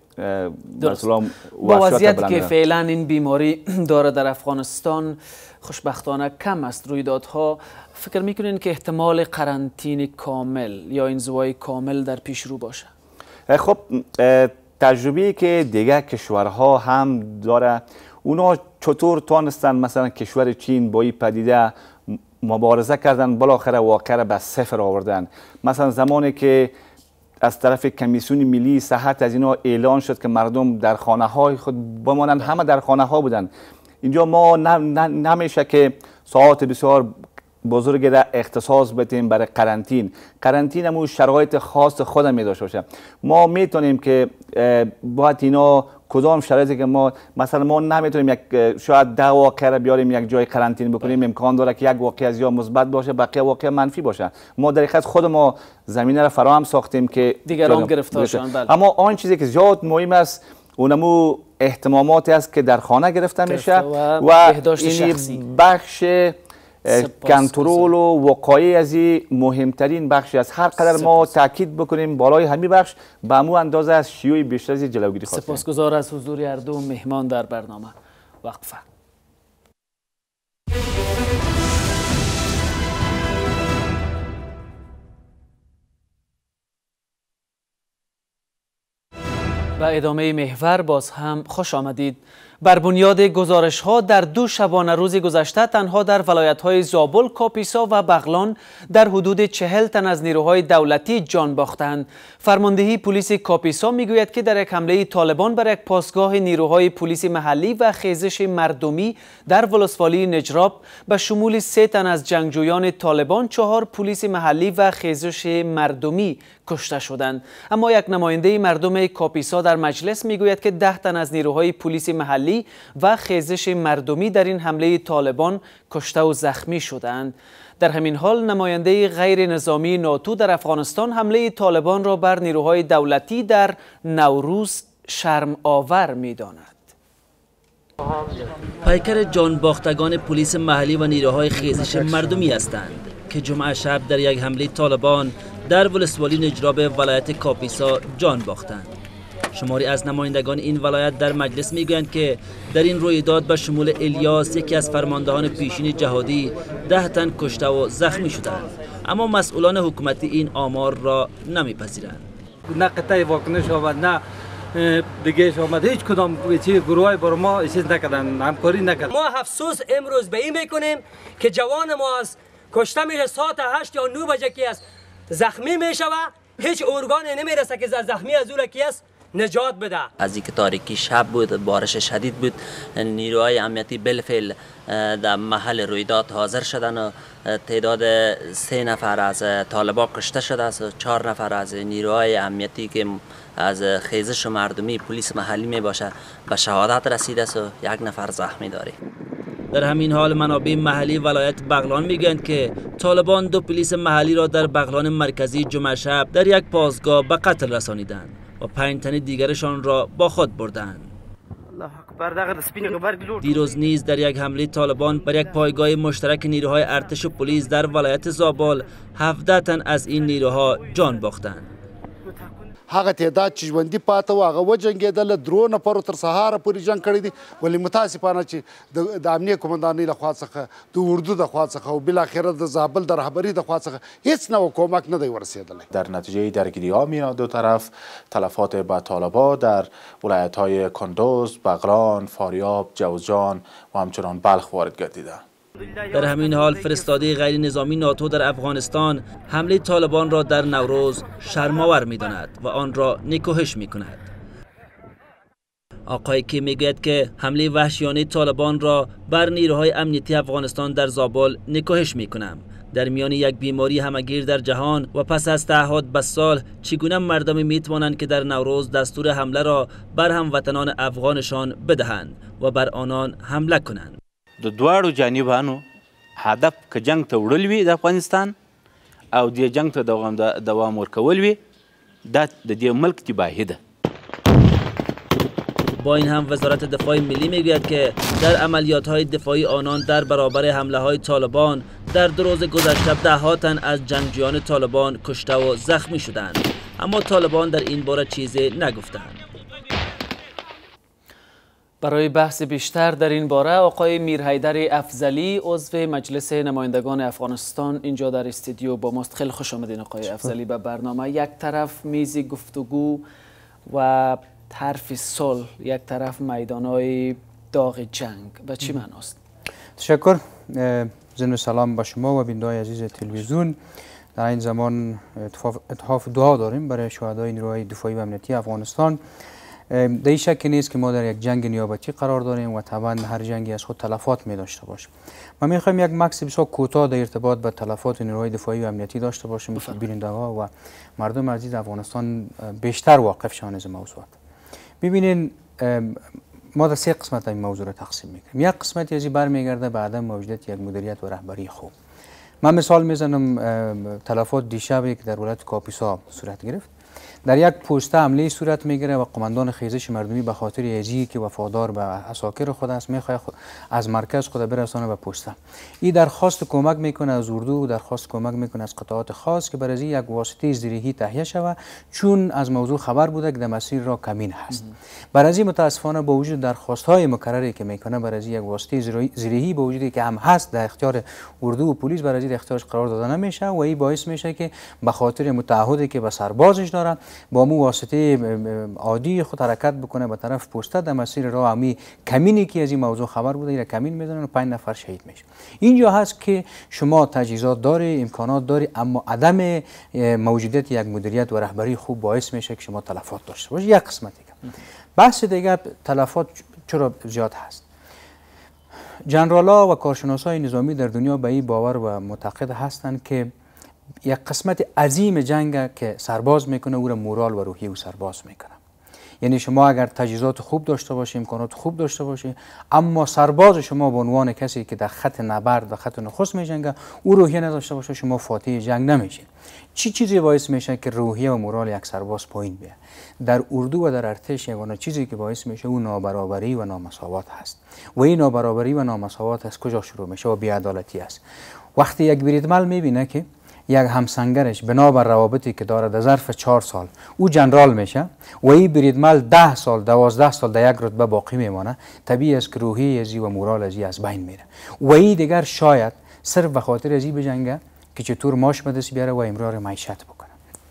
با وضعیتی که فعلا این بیماری داره در افغانستان خوشبختانه کم است رویدادها، فکر میکنین که احتمال قرنطینه کامل یا انزوای کامل در پیش رو باشه؟ خب تجربه‌ای که دیگه کشورها هم داره، اونا چطور تونستن مثلا کشور چین با این پدیده مبارزه کردن، بالاخره واقعا به صفر آوردن. مثلا زمانی که از طرف کمیسیون ملی صحت از اینا اعلان شد که مردم در خانه های خود بمانند، همه در خانه ها بودن. اینجا ما نمیشه که ساعات بسیار بزرگی را اختصاص بدیم برای قرنطین. قرنطین همون شرایط خاص خود می داشته باشه. ما میتونیم که باید اینا کدام شرایطی که ما مثلا ما نمیتونیم یک شاید ده واقعه را بیاریم یک جای قرنطینه بکنیم، امکان داره که یک واقعه از یا مثبت باشه بقیه واقعه منفی باشه. ما در حقیقت خود ما زمینه را فراهم ساختیم که دیگران گرفتار شدن. بله. اما آن چیزی که زیاد مهم است اونمو احتماماتی است که در خانه گرفته میشه و, و این بخش کنترل و وقایع از این مهمترین بخشی است. هر قدر ما تاکید بکنیم بالای همین بخش به همون اندازه از شیوع بیشتر از جلوگیری خواهیم. سپاسگزار از حضور هر دو مهمان در برنامه. وقفه. به ادامه محور باز هم خوش آمدید. بر بنیاد گزارش ها در دو شبانه روز گذشته تنها در ولایت های زابل، کاپیسا و بغلان در حدود چهل تن از نیروهای دولتی جان باختند. فرماندهی پلیس کاپیسا میگوید که در یک حمله طالبان بر یک پاسگاه نیروهای پلیس محلی و خیزش مردمی در ولسوالی نجراب به شمول سه تن از جنگجویان طالبان، چهار پلیس محلی و خیزش مردمی کشته شدند. اما یک نماینده مردم کاپیسا در مجلس میگوید که ده تن از نیروهای پلیس محلی و خیزش مردمی در این حمله طالبان کشته و زخمی شدند. در همین حال نماینده غیر نظامی ناتو در افغانستان حمله طالبان را بر نیروهای دولتی در نوروز شرم آور می‌داند. پیکر جانباختگان پلیس محلی و نیروهای خیزش مردمی هستند که جمعه شب در یک حمله طالبان در ولسوالی نجراب ولایت کاپیسا جان باختند. شماری از نمایندگان این ولایت در مجلس میگویند که در این رویداد به شمول الیاس یکی از فرماندهان پیشین جهادی ده تن کشته و زخمی شدند، اما مسئولان حکومتی این آمار را نمیپذیرند. نه قطعی واکنش آمد، نه دیگه آمد، هیچ کدام چیز گروهای بر ما چیز نکردن، همکاری نکردن. ما افسوس امروز به این میکنیم که جوان ما از کشته میشه ساعت هشت یا نه بجه که است زخمی میشه و هیچ ارگانی نمیرسه که زخمی از اون کی است نجات بده. از اینکه تاریکی شب بود، بارش شدید بود، نیروهای امنیتی بالفعل در محل رویداد حاضر شدن و تعداد سه نفر از طالبان کشته شده است و چهار نفر از نیروهای امنیتی که از خیزش مردمی پلیس محلی می باشه به شهادت رسیده است و یک نفر زخمی داره. در همین حال منابع محلی ولایت بغلان میگویند که طالبان دو پلیس محلی را در بغلان مرکزی جمعه شب در یک پاسگاه به قتل رسانیدند و پنج تن دیگرشان را با خود بردند. دیروز نیز در یک حمله طالبان بر یک پایگاه مشترک نیروهای ارتش و پلیس در ولایت زابل هفده تن از این نیروها جان باختند. هغه تعداد چې ژوندي پاته و هغه وجنګېدل، درو نفرو تر سهاره پورې جنګ کړی دی، ولې متاسفانه چې د امنیه قومندانۍ لخوا څخه د اردو د خوا څخه او بالاخره د زابل د رهبرۍ د خوا څخه هیڅ نوع کمک نه دی ورسېدلی. در نتیجه درگیری‌ها میان دو طرف تلفات به طالبان در ولایت‌های کندوز، بغلان، فاریاب، جوزجان و همچنان بلخ وارد گردیدند. در همین حال فرستاده غیر نظامی ناتو در افغانستان حمله طالبان را در نوروز شرم‌آور می‌داند و آن را نکوهش می‌کند. آقای کی میگوید که حمله وحشیانه طالبان را بر نیروهای امنیتی افغانستان در زابل نکوهش می‌کنم. در میان یک بیماری همگیر در جهان و پس از تعهد به سال چگونه مردمی میتوانند که در نوروز دستور حمله را بر هموطنان افغانشان بدهند و بر آنان حمله کنند. د دواړو جانبانو هدف که جنگ ته وړل وي د افغانستان او د جنگ ته دوام ورکول وي دا د دې ملک تباهي ده. با این هم وزارت دفاع ملی میگوید که در عملیات‌های دفاعی آنان در برابر حمله‌های طالبان در دو روز گذشته ده تن از جنگجویان طالبان کشته و زخمی شدند، اما طالبان در این باره چیزی نگفتند. برای بحث بیشتر در این باره آقای میرحیدر افضلی عضو مجلس نمایندگان افغانستان اینجا در استودیو با ماست. خیلی خوش آمدین آقای افضلی به برنامه. یک طرف میز گفتگو و حرف صلح، یک طرف میدانهای داغ جنگ، به چی معناست؟ تشکر. ضمن سلام به شما و بینندگان عزیز تلویزیون. در این زمان اتحاف دعا داریم برای شهدای نیروهای دفاعی و امنیتی افغانستان. در این شک نیست که ما در یک جنگ نیابتی قرار داریم و طبعا هر جنگی از خود تلفات می داشته باشیم. ما می خواهیم یک مکس بسیار کوتاه در ارتباط با تلفات نیروهای دفاعی و امنیتی داشته باشیم که بیننده‌ها و مردم عزیز افغانستان بیشتر واقف شوند از موضوعات. ببینین ما در سه قسمت این موضوع را تقسیم میکنیم. یک قسمتی ازی برمیگرده به عدم موجودیت یک مدیریت و رهبری خوب. من مثال میزنم تلفات دیشبی که در ولایت کاپیسا صورت گرفت. در یک پوسته حمله صورت میگیره و قماندان خیزش مردمی به خاطر ازی که وفادار به عساکر خود است میخواد از مرکز خود برسانه به پوسته. این درخواست کمک میکنه از اردو، درخواست کمک میکنه از قطعات خاص که برای یک واسطه زیرهی تهیه شود، چون از موضوع خبر بوده که در مسیر را کمین هست. برای متاسفانه با وجود درخواست های مکرری که میکنه برای یک واسطه زیرهی با وجودی که هم هست در اختیار اردو و پلیس برای اختیارش قرار داده نمیشه و این باعث میشه که به خاطر متعهدی که به سربازش داره با مو واسطه عادی خود حرکت بکنه به طرف پوسته در مسیر راه امی کمینی که از این موضوع خبر بوده اینا کمین میزنن و پنج نفر شهید میشه. اینجا هست که شما تجهیزات داری، امکانات داری، اما عدم موجودیت یک مدیریت و رهبری خوب باعث میشه که شما تلفات داشته باشید. یک قسمتی که بحث دیگه تلفات چرا زیاد هست. جنرالا و کارشناسای نظامی در دنیا به این باور و معتقد هستند که یک قسمت عظیم جنگ که سرباز میکنه او را مورال و روحی او سرباز میکنه. یعنی شما اگر تجهیزات خوب داشته باشید، امکانات خوب داشته باشید، اما سرباز شما به عنوان کسی که در خط نبرد و خط نخست میجنگه او روحیه نداشته باشه، شما فاتح جنگ نمیشید. چی چیزی باعث میشه که روحیه و مورال یک سرباز پایین بیاد؟ در اردو و در ارتش یگانه چیزی که باعث میشه اون نابرابری و نامساوات هست. و این نابرابری و نامساوات از کجا شروع میشه؟ و بی‌عدالتی است. وقتی یک بریدمل میبینه که یک همسنگرش بنابر روابطی که داره در ظرف چهار سال او جنرال میشه و این بریدمل ده سال دوازده سال در یک رتبه باقی میمانه، طبیعی است که روحیه ازی و مورال ازی از بین میره. و این دیگر شاید صرف به خاطر ازی بجنگه که چطور ماش به دست بیاره و امرار معیشت بکنه.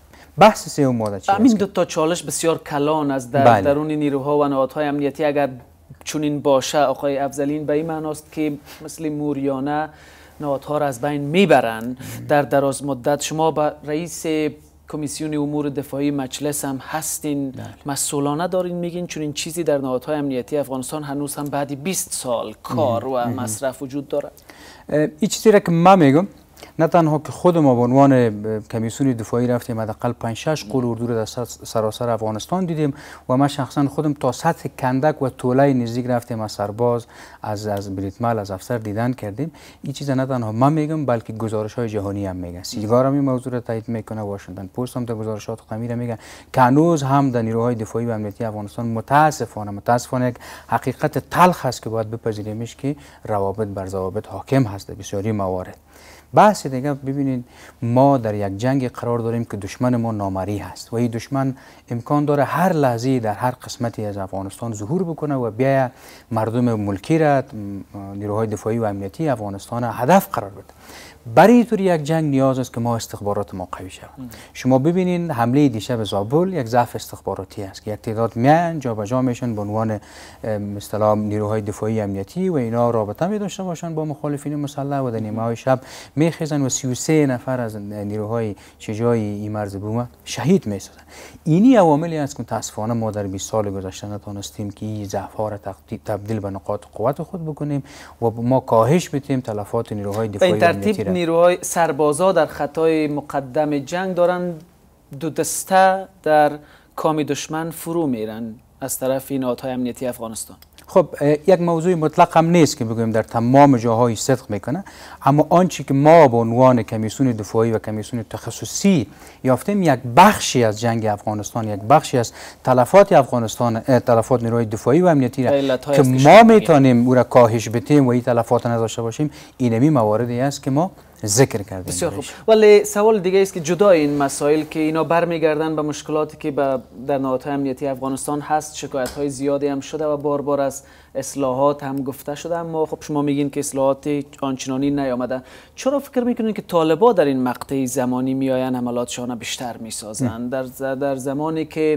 بحث سوم ماده چی است؟ همین دو تا چالش بسیار کلان از در بله. درون نیروها و نهادهای امنیتی اگر چنین باشه آقای افضلین به این معناست که مثل موریانه نهادها را از بین میبرند در دراز مدت. شما با رئیس کمیسیون امور دفاعی مجلس هم هستین، بله. مسئولانه دارین میگین چون این چیزی در نهادهای امنیتی افغانستان هنوز هم بعد بیست سال کار و مصرف وجود داره؟ این چیزی را که من میگم نه تنها که خود ما به عنوان کمیسیون دفاعی رفتیم حداقل پنج شش قول اردو رو در سراسر افغانستان دیدیم و من شخصا خودم تا سطح کندک و توله نزدیک رفتیم از سرباز، از از بریدمل، از افسر دیدن کردیم. این چیز نه تنها من میگم بلکه گزارش های جهانی هم میگن. سیگار هم این موضوع رو تایید میکنه، واشنگتن پست هم در گزارشات قمی میگن که هنوز هم در نیروهای دفاعی و امنیتی افغانستان متاسفانه متاسفانه یک حقیقت تلخ است که باید بپذیریمش که روابط بر ضوابط حاکم هست در بسیاری موارد. بحث دیگه ببینید ما در یک جنگ قرار داریم که دشمن ما نامری هست و این دشمن امکان داره هر لحظه در هر قسمتی از افغانستان ظهور بکنه و بیا مردم ملکی را، نیروهای دفاعی و امنیتی افغانستان هدف قرار بده. برای طور یک جنگ نیاز است که ما استخبارات ما قوی شود. شما ببینید حمله دیشب زابل یک ضعف استخباراتی است که یک تعداد میان جابجا میشن به عنوان اصطلاح نیروهای دفاعی امنیتی و اینا رابطه می داشته باشن با مخالفین مسلح و در نیمه های شب میخیزن و سی و سه نفر از نیروهای شجاعی این مرز بوم شهید میسازن. اینی عواملی است که متاسفانه ما در بیست سال گذشته نتونستیم که این ضعف ها را تبدیل به نقاط قوت خود بکنیم و ما کاهش بدیم تلفات نیروهای دفاعی و امنیتی. نیروهای سربازا در خطای مقدم جنگ دارن دو دسته در کام دشمن فرو میرن از طرف نهادهای امنیتی افغانستان. خب یک موضوع مطلق هم نیست که بگویم در تمام جاهای صدق میکنه، اما آنچه که ما به عنوان کمیسیون دفاعی و کمیسیون تخصصی یافتیم یک بخشی از جنگ افغانستان، یک بخشی از تلفات افغانستان، تلفات نیروهای دفاعی و امنیتی را که ما میتونیم او را کاهش بدیم و این تلفات نداشته باشیم، اینمی مواردی است که ما ذکر کردیم. بسیار خوب. ولی سوال دیگه است که جدای این مسائل که اینا برمیگردن به مشکلاتی که در نهادهای امنیتی افغانستان هست، شکایت های زیادی هم شده و بار بار از اصلاحات هم گفته شده، اما خب شما میگین که اصلاحات آنچنانی نیامده. چرا فکر میکنین که طالبا در این مقطع زمانی میآیند حملاتشان بیشتر میسازند در در زمانی که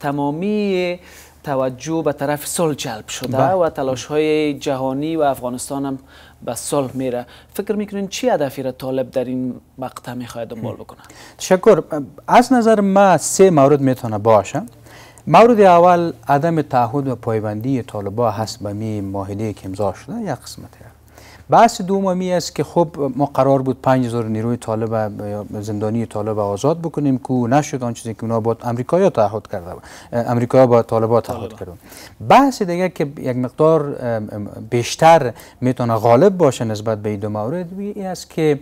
تمامی توجه به طرف صلح جلب شده با. و تلاش های جهانی و افغانستان هم به صلح میره؟ فکر میکنین چی هدفی را طالب در این مقطع میخواد دنبال بکنه؟ تشکر. از نظر ما سه مورد میتونه باشه. مورد اول عدم تعهد و پایبندی طالبا هست به می معاهده که امضا شده، یک قسمت. بحث دومی است که خب ما قرار بود پنج هزار نیروی طالب زندانی طالب آزاد بکنیم که نشد. آن چیزی که اونا با امریکایی‌ها تعهد کرده بود، امریکا با طالبا تعهد کرده. بحث دیگه که یک مقدار بیشتر میتونه غالب باشه نسبت به این دو مورد این است که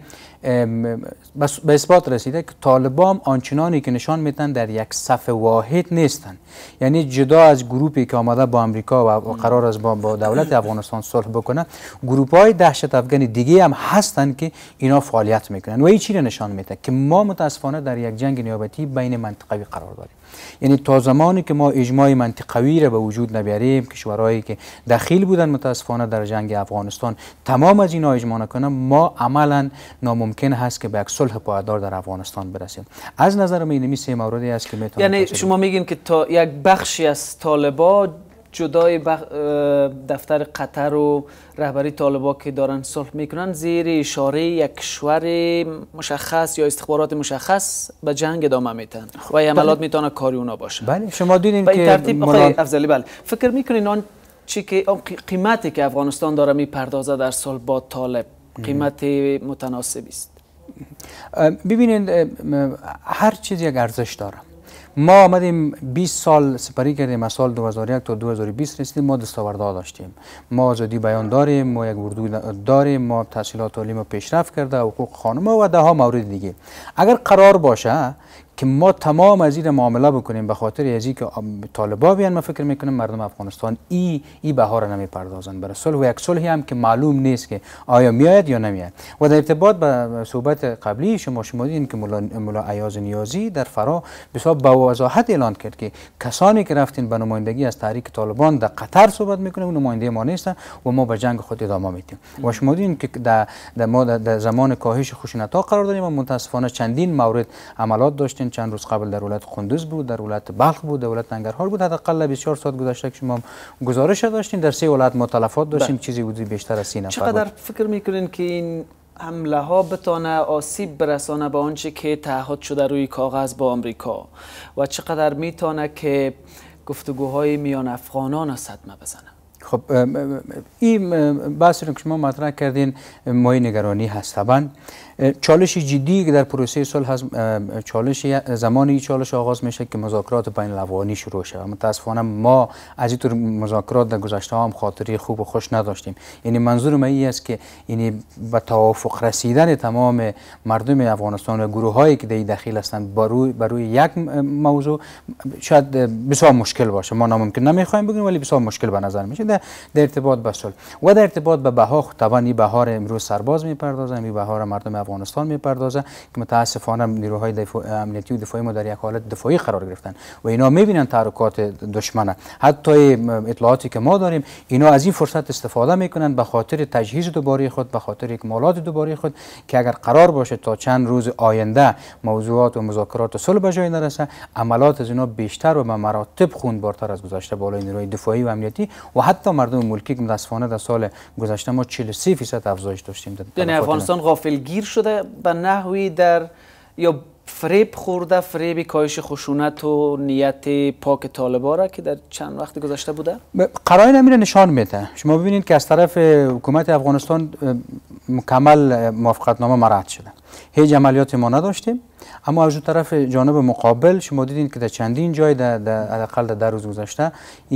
به اثبات رسیده که طالبان آنچنانی که نشان میدن در یک صف واحد نیستن، یعنی جدا از گروپی که آمده با امریکا و قرار است با, با دولت افغانستان صلح بکنه، گروپ های دهشت افغان دیگه هم هستن که اینا فعالیت میکنن و این چی نشان میده که ما متاسفانه در یک جنگ نیابتی بین منطقوی قرار داریم. یعنی تا زمانی که ما اجماع منطقوی را به وجود نبیاریم، کشورهایی که دخیل بودن متاسفانه در جنگ افغانستان تمام از اینا اجماع نکنه، ما عملا ناممکن هست که به یک صلح پایدار در افغانستان برسیم. از نظر من این سه موردی است که میتونه، یعنی شما میگین که تا یک بخشی از طالبا جدای بخ... دفتر قطر و رهبری طالبا که دارن صلح میکنن زیر اشاره یک کشور مشخص یا استخبارات مشخص به جنگ ادامه میتن و این عملات میتونه کاری اونا باشه. بله شما دیدین که ترتیب آقای افضلی، بله فکر میکنین آن چی که قیمتی که افغانستان داره میپردازه در صلح با طالب قیمت متناسبی است؟ ببینید هر چیز یک ارزش داره. ما آمدیم بیست سال سپری کردیم، از سال دو هزار و یک تا دو هزار و بیست رسیدیم، ما دستاوردها داشتیم، ما آزادی بیان داریم، ما یک اردو داریم، ما تحصیلات عالی ما پیشرفت کرده، حقوق خانم‌ها و ده ها مورد دیگه. اگر قرار باشه که ما تمام از این معامله بکنیم به خاطر ازی که طالبا بیان، من فکر میکنم مردم افغانستان ای ای بهار نمیپردازن برای صلح، و یک صلحی هم که معلوم نیست که آیا میاد یا نمیاد. و در ارتباط به صحبت قبلی شما شما دیدین که مولا, مولا ایاز نیازی در فرا بسیار با وضاحت اعلان کرد که کسانی که رفتین به نمایندگی از تحریک طالبان در قطر صحبت میکنه و نماینده ما نیستن و ما به جنگ خود ادامه میدیم. و شما دیدین که در ما در زمان کاهش خشونت‌ها قرار داریم و متاسفانه چندین مورد عملات داشتین. چند روز قبل در ولایت قندوز بود، در ولایت بلخ بود، در ولایت ننگرهار بود. حداقل بیست و چهار ساعت گذشته که شما گزارش داشتین در سه ولایت ما تلفات داشتیم، چیزی حدود بیشتر از سی نفر. چقدر فکر میکنین که این حمله ها بتونه آسیب برسانه به آنچه که تعهد شده روی کاغذ با آمریکا و چقدر میتونه که گفتگوهای میان افغانان صدمه بزنه؟ خب این بحثی رو که شما مطرح کردین مایه نگرانی هست. طبعا چالش جدی که در پروسه صلح هست، چالش زمانی چالش آغاز میشه که مذاکرات بین الافغانی شروع شود. متاسفانه ما از این طور مذاکرات در گذشته هم خاطری خوب و خوش نداشتیم. یعنی منظور من این است که یعنی به توافق رسیدن تمام مردم افغانستان و گروه هایی که در داخل هستند بروی بروی یک موضوع شاید بسیار مشکل باشه. ما ناممکن نمیخوایم بگیم ولی بسیار مشکل به نظر میشه در ارتباط به صلح و در ارتباط به بها. طبعا این بهار امروز سرباز میپردازن، این بهار مردم افغانستان میپردازه که متاسفانه نیروهای دفاع امنیتی و دفاعی ما در یک حالت دفاعی قرار گرفتن و اینا میبینن تحرکات دشمنه. حتی اطلاعاتی که ما داریم اینا از این فرصت استفاده میکنن به خاطر تجهیز دوباره خود، به خاطر اکمالات دوباره خود که اگر قرار باشه تا چند روز آینده موضوعات و مذاکرات صلح به جای نرسه، عملات از اینا بیشتر و به مراتب خونبارتر از گذشته بالای نیروهای دفاعی و امنیتی و حتی مردم ملکی که متاسفانه در سال گذشته ما چهل و سه درصد افزایش داشتیم. یعنی افغانستان غافلگیر شده به نحوی در یا فریب خورده، فریب کاهش خشونت و نیت پاک طالبا را که در چند وقت گذشته بوده؟ قرائن امیر نشان میده. شما ببینید که از طرف حکومت افغانستان مکمل موافقتنامه مراد شده، هیچ عملیاتی ما نداشتیم. اما از طرف جانب مقابل شما دیدین که در چندین جای در حداقل در, در روز گذشته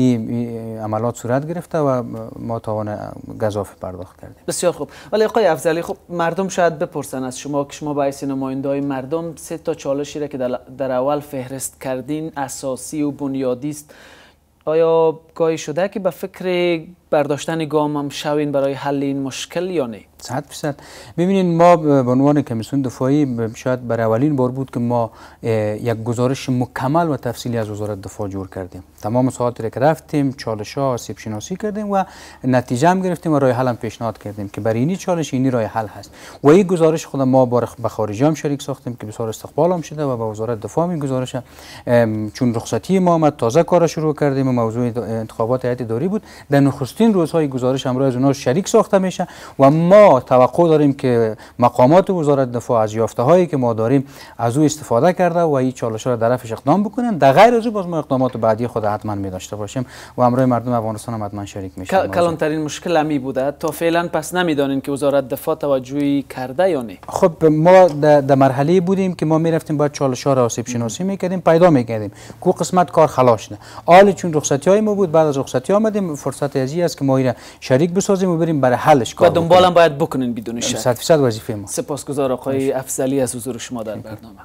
این عملات صورت گرفته و ما توان گزافه پرداخت کردیم. بسیار خوب. ولی آقای افضلی، خب مردم شاید بپرسن از شما که شما باعث نماینده‌های مردم سه تا چالشی را که در, در اول فهرست کردین اساسی و بنیادی است، آیا گاهی شده که به فکر برداشتن گام هم شوین برای حل این مشکل یا نه؟ صد درصد. ببینید ما به عنوان کمیسیون دفاعی شاید برای اولین بار بود که ما یک گزارش مکمل و تفصیلی از وزارت دفاع جور کردیم. تمام سوالاتی که رفتیم، چالش‌ها آسیب شناسی کردیم و نتیجه هم گرفتیم و راه حل هم پیشنهاد کردیم که برای این چالش اینی راه حل هست. و این گزارش خود ما با خارجی هم شریک ساختیم که بسیار استقبال هم شده و با وزارت دفاع این گزارش چون رخصتی ما آمد تازه کار شروع کردیم و موضوع انتخابات هیئت اداری بود، در نخستین روزهای گزارش همراه از اونها شریک ساخته میشه و ما توقع داریم که مقامات وزارت دفاع از یافته هایی که ما داریم از او استفاده کرده و این چالش را در رفعش اقدام بکنن. در غیر از او باز ما اقدامات بعدی خود حتما می داشته باشیم و همراه مردم افغانستان هم حتما شریک میشیم. کلانترین مشکل امی بوده تا فعلا، پس نمیدانین که وزارت دفاع توجهی کرده یا نه؟ خب ما در مرحله بودیم که ما میرفتیم باید چالش ها را آسیب شناسی میکردیم، پیدا میکردیم کو قسمت کار خلاص نه. حالا چون رخصتی های ما بود، بعد از رخصتی آمدیم، فرصت ازی است که ما اینو شریک بسازیم و بریم برای حلش کار. و دنبال هم باید بکنین بدون شک. صد درصد وظیفه ما. سپاسگزار آقای افضلی از حضور شما در برنامه.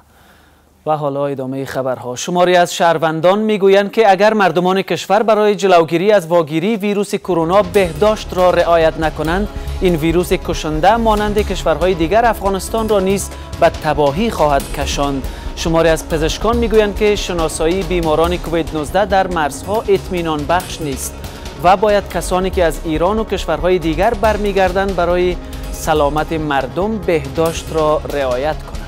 و حالا ادامه خبرها. شماری از شهروندان میگویند که اگر مردمان کشور برای جلوگیری از واگیری ویروس کرونا بهداشت را رعایت نکنند، این ویروس کشنده مانند کشورهای دیگر افغانستان را نیز به تباهی خواهد کشاند. شماری از پزشکان میگویند که شناسایی بیماران کووید نوزده در مرزها اطمینان بخش نیست و باید کسانی که از ایران و کشورهای دیگر برمیگردند برای سلامت مردم بهداشت را رعایت کنند.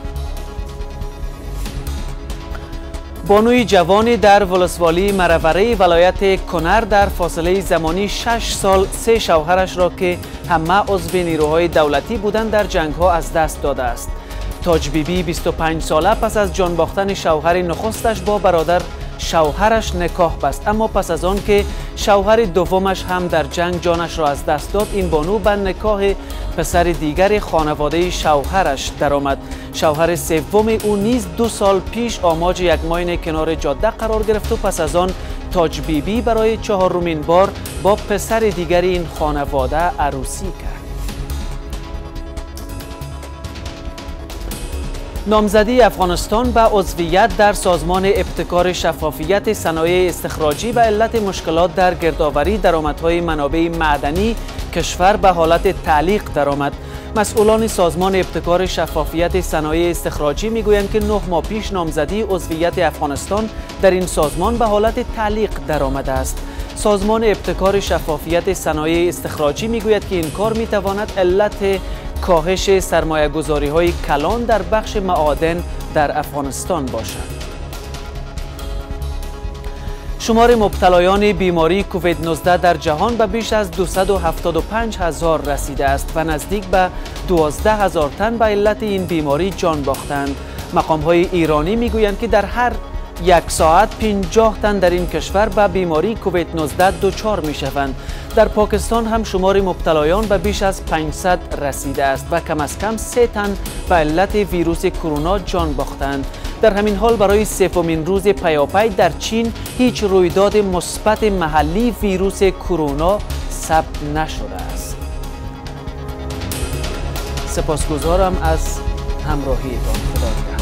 بانوی جوانی در ولسوالی مروره ولایت کنر در فاصله زمانی شش سال سه شوهرش را که همه عضو نیروهای دولتی بودند در جنگ‌ها از دست داده است. تاج بیبی بیست و پنج ساله پس از جان باختن شوهر نخستش با برادر شوهرش نکاح بست، اما پس از آن که شوهر دومش هم در جنگ جانش را از دست داد، این بانو به نکاح پسر دیگر خانواده شوهرش درآمد. شوهر سوم او نیز دو سال پیش آماج یک ماین کنار جاده قرار گرفت و پس از آن تاج بیبی برای چهارمین بار با پسر دیگر این خانواده عروسی کرد. نامزدی افغانستان به عضویت در سازمان ابتکار شفافیت صنایع استخراجی به علت مشکلات در گردآوری درآمدهای منابع معدنی کشور به حالت تعلیق درآمد. مسئولان سازمان ابتکار شفافیت صنایع استخراجی میگویند که نه ماه پیش نامزدی عضویت افغانستان در این سازمان به حالت تعلیق درآمده است. سازمان ابتکار شفافیت صنایع استخراجی میگوید که این کار میتواند علت کاهش سرمایه گذاری های کلان در بخش معادن در افغانستان باشد. شمار مبتلایان بیماری کووید نوزده در جهان به بیش از دویست و هفتاد و پنج هزار رسیده است و نزدیک به دوازده هزار تن به علت این بیماری جان باختند. مقام های ایرانی میگویند که در هر یک ساعت پنجاه تن در این کشور به بیماری کووید نوزده دچار می شوند. در پاکستان هم شمار مبتلایان به بیش از پانصد رسیده است و کم از کم سه تن به علت ویروس کرونا جان باختند. در همین حال برای سومین روز پیاپی در چین هیچ رویداد مثبت محلی ویروس کرونا ثبت نشده است. سپاسگزارم از همراهیتان. خدا نگهدار.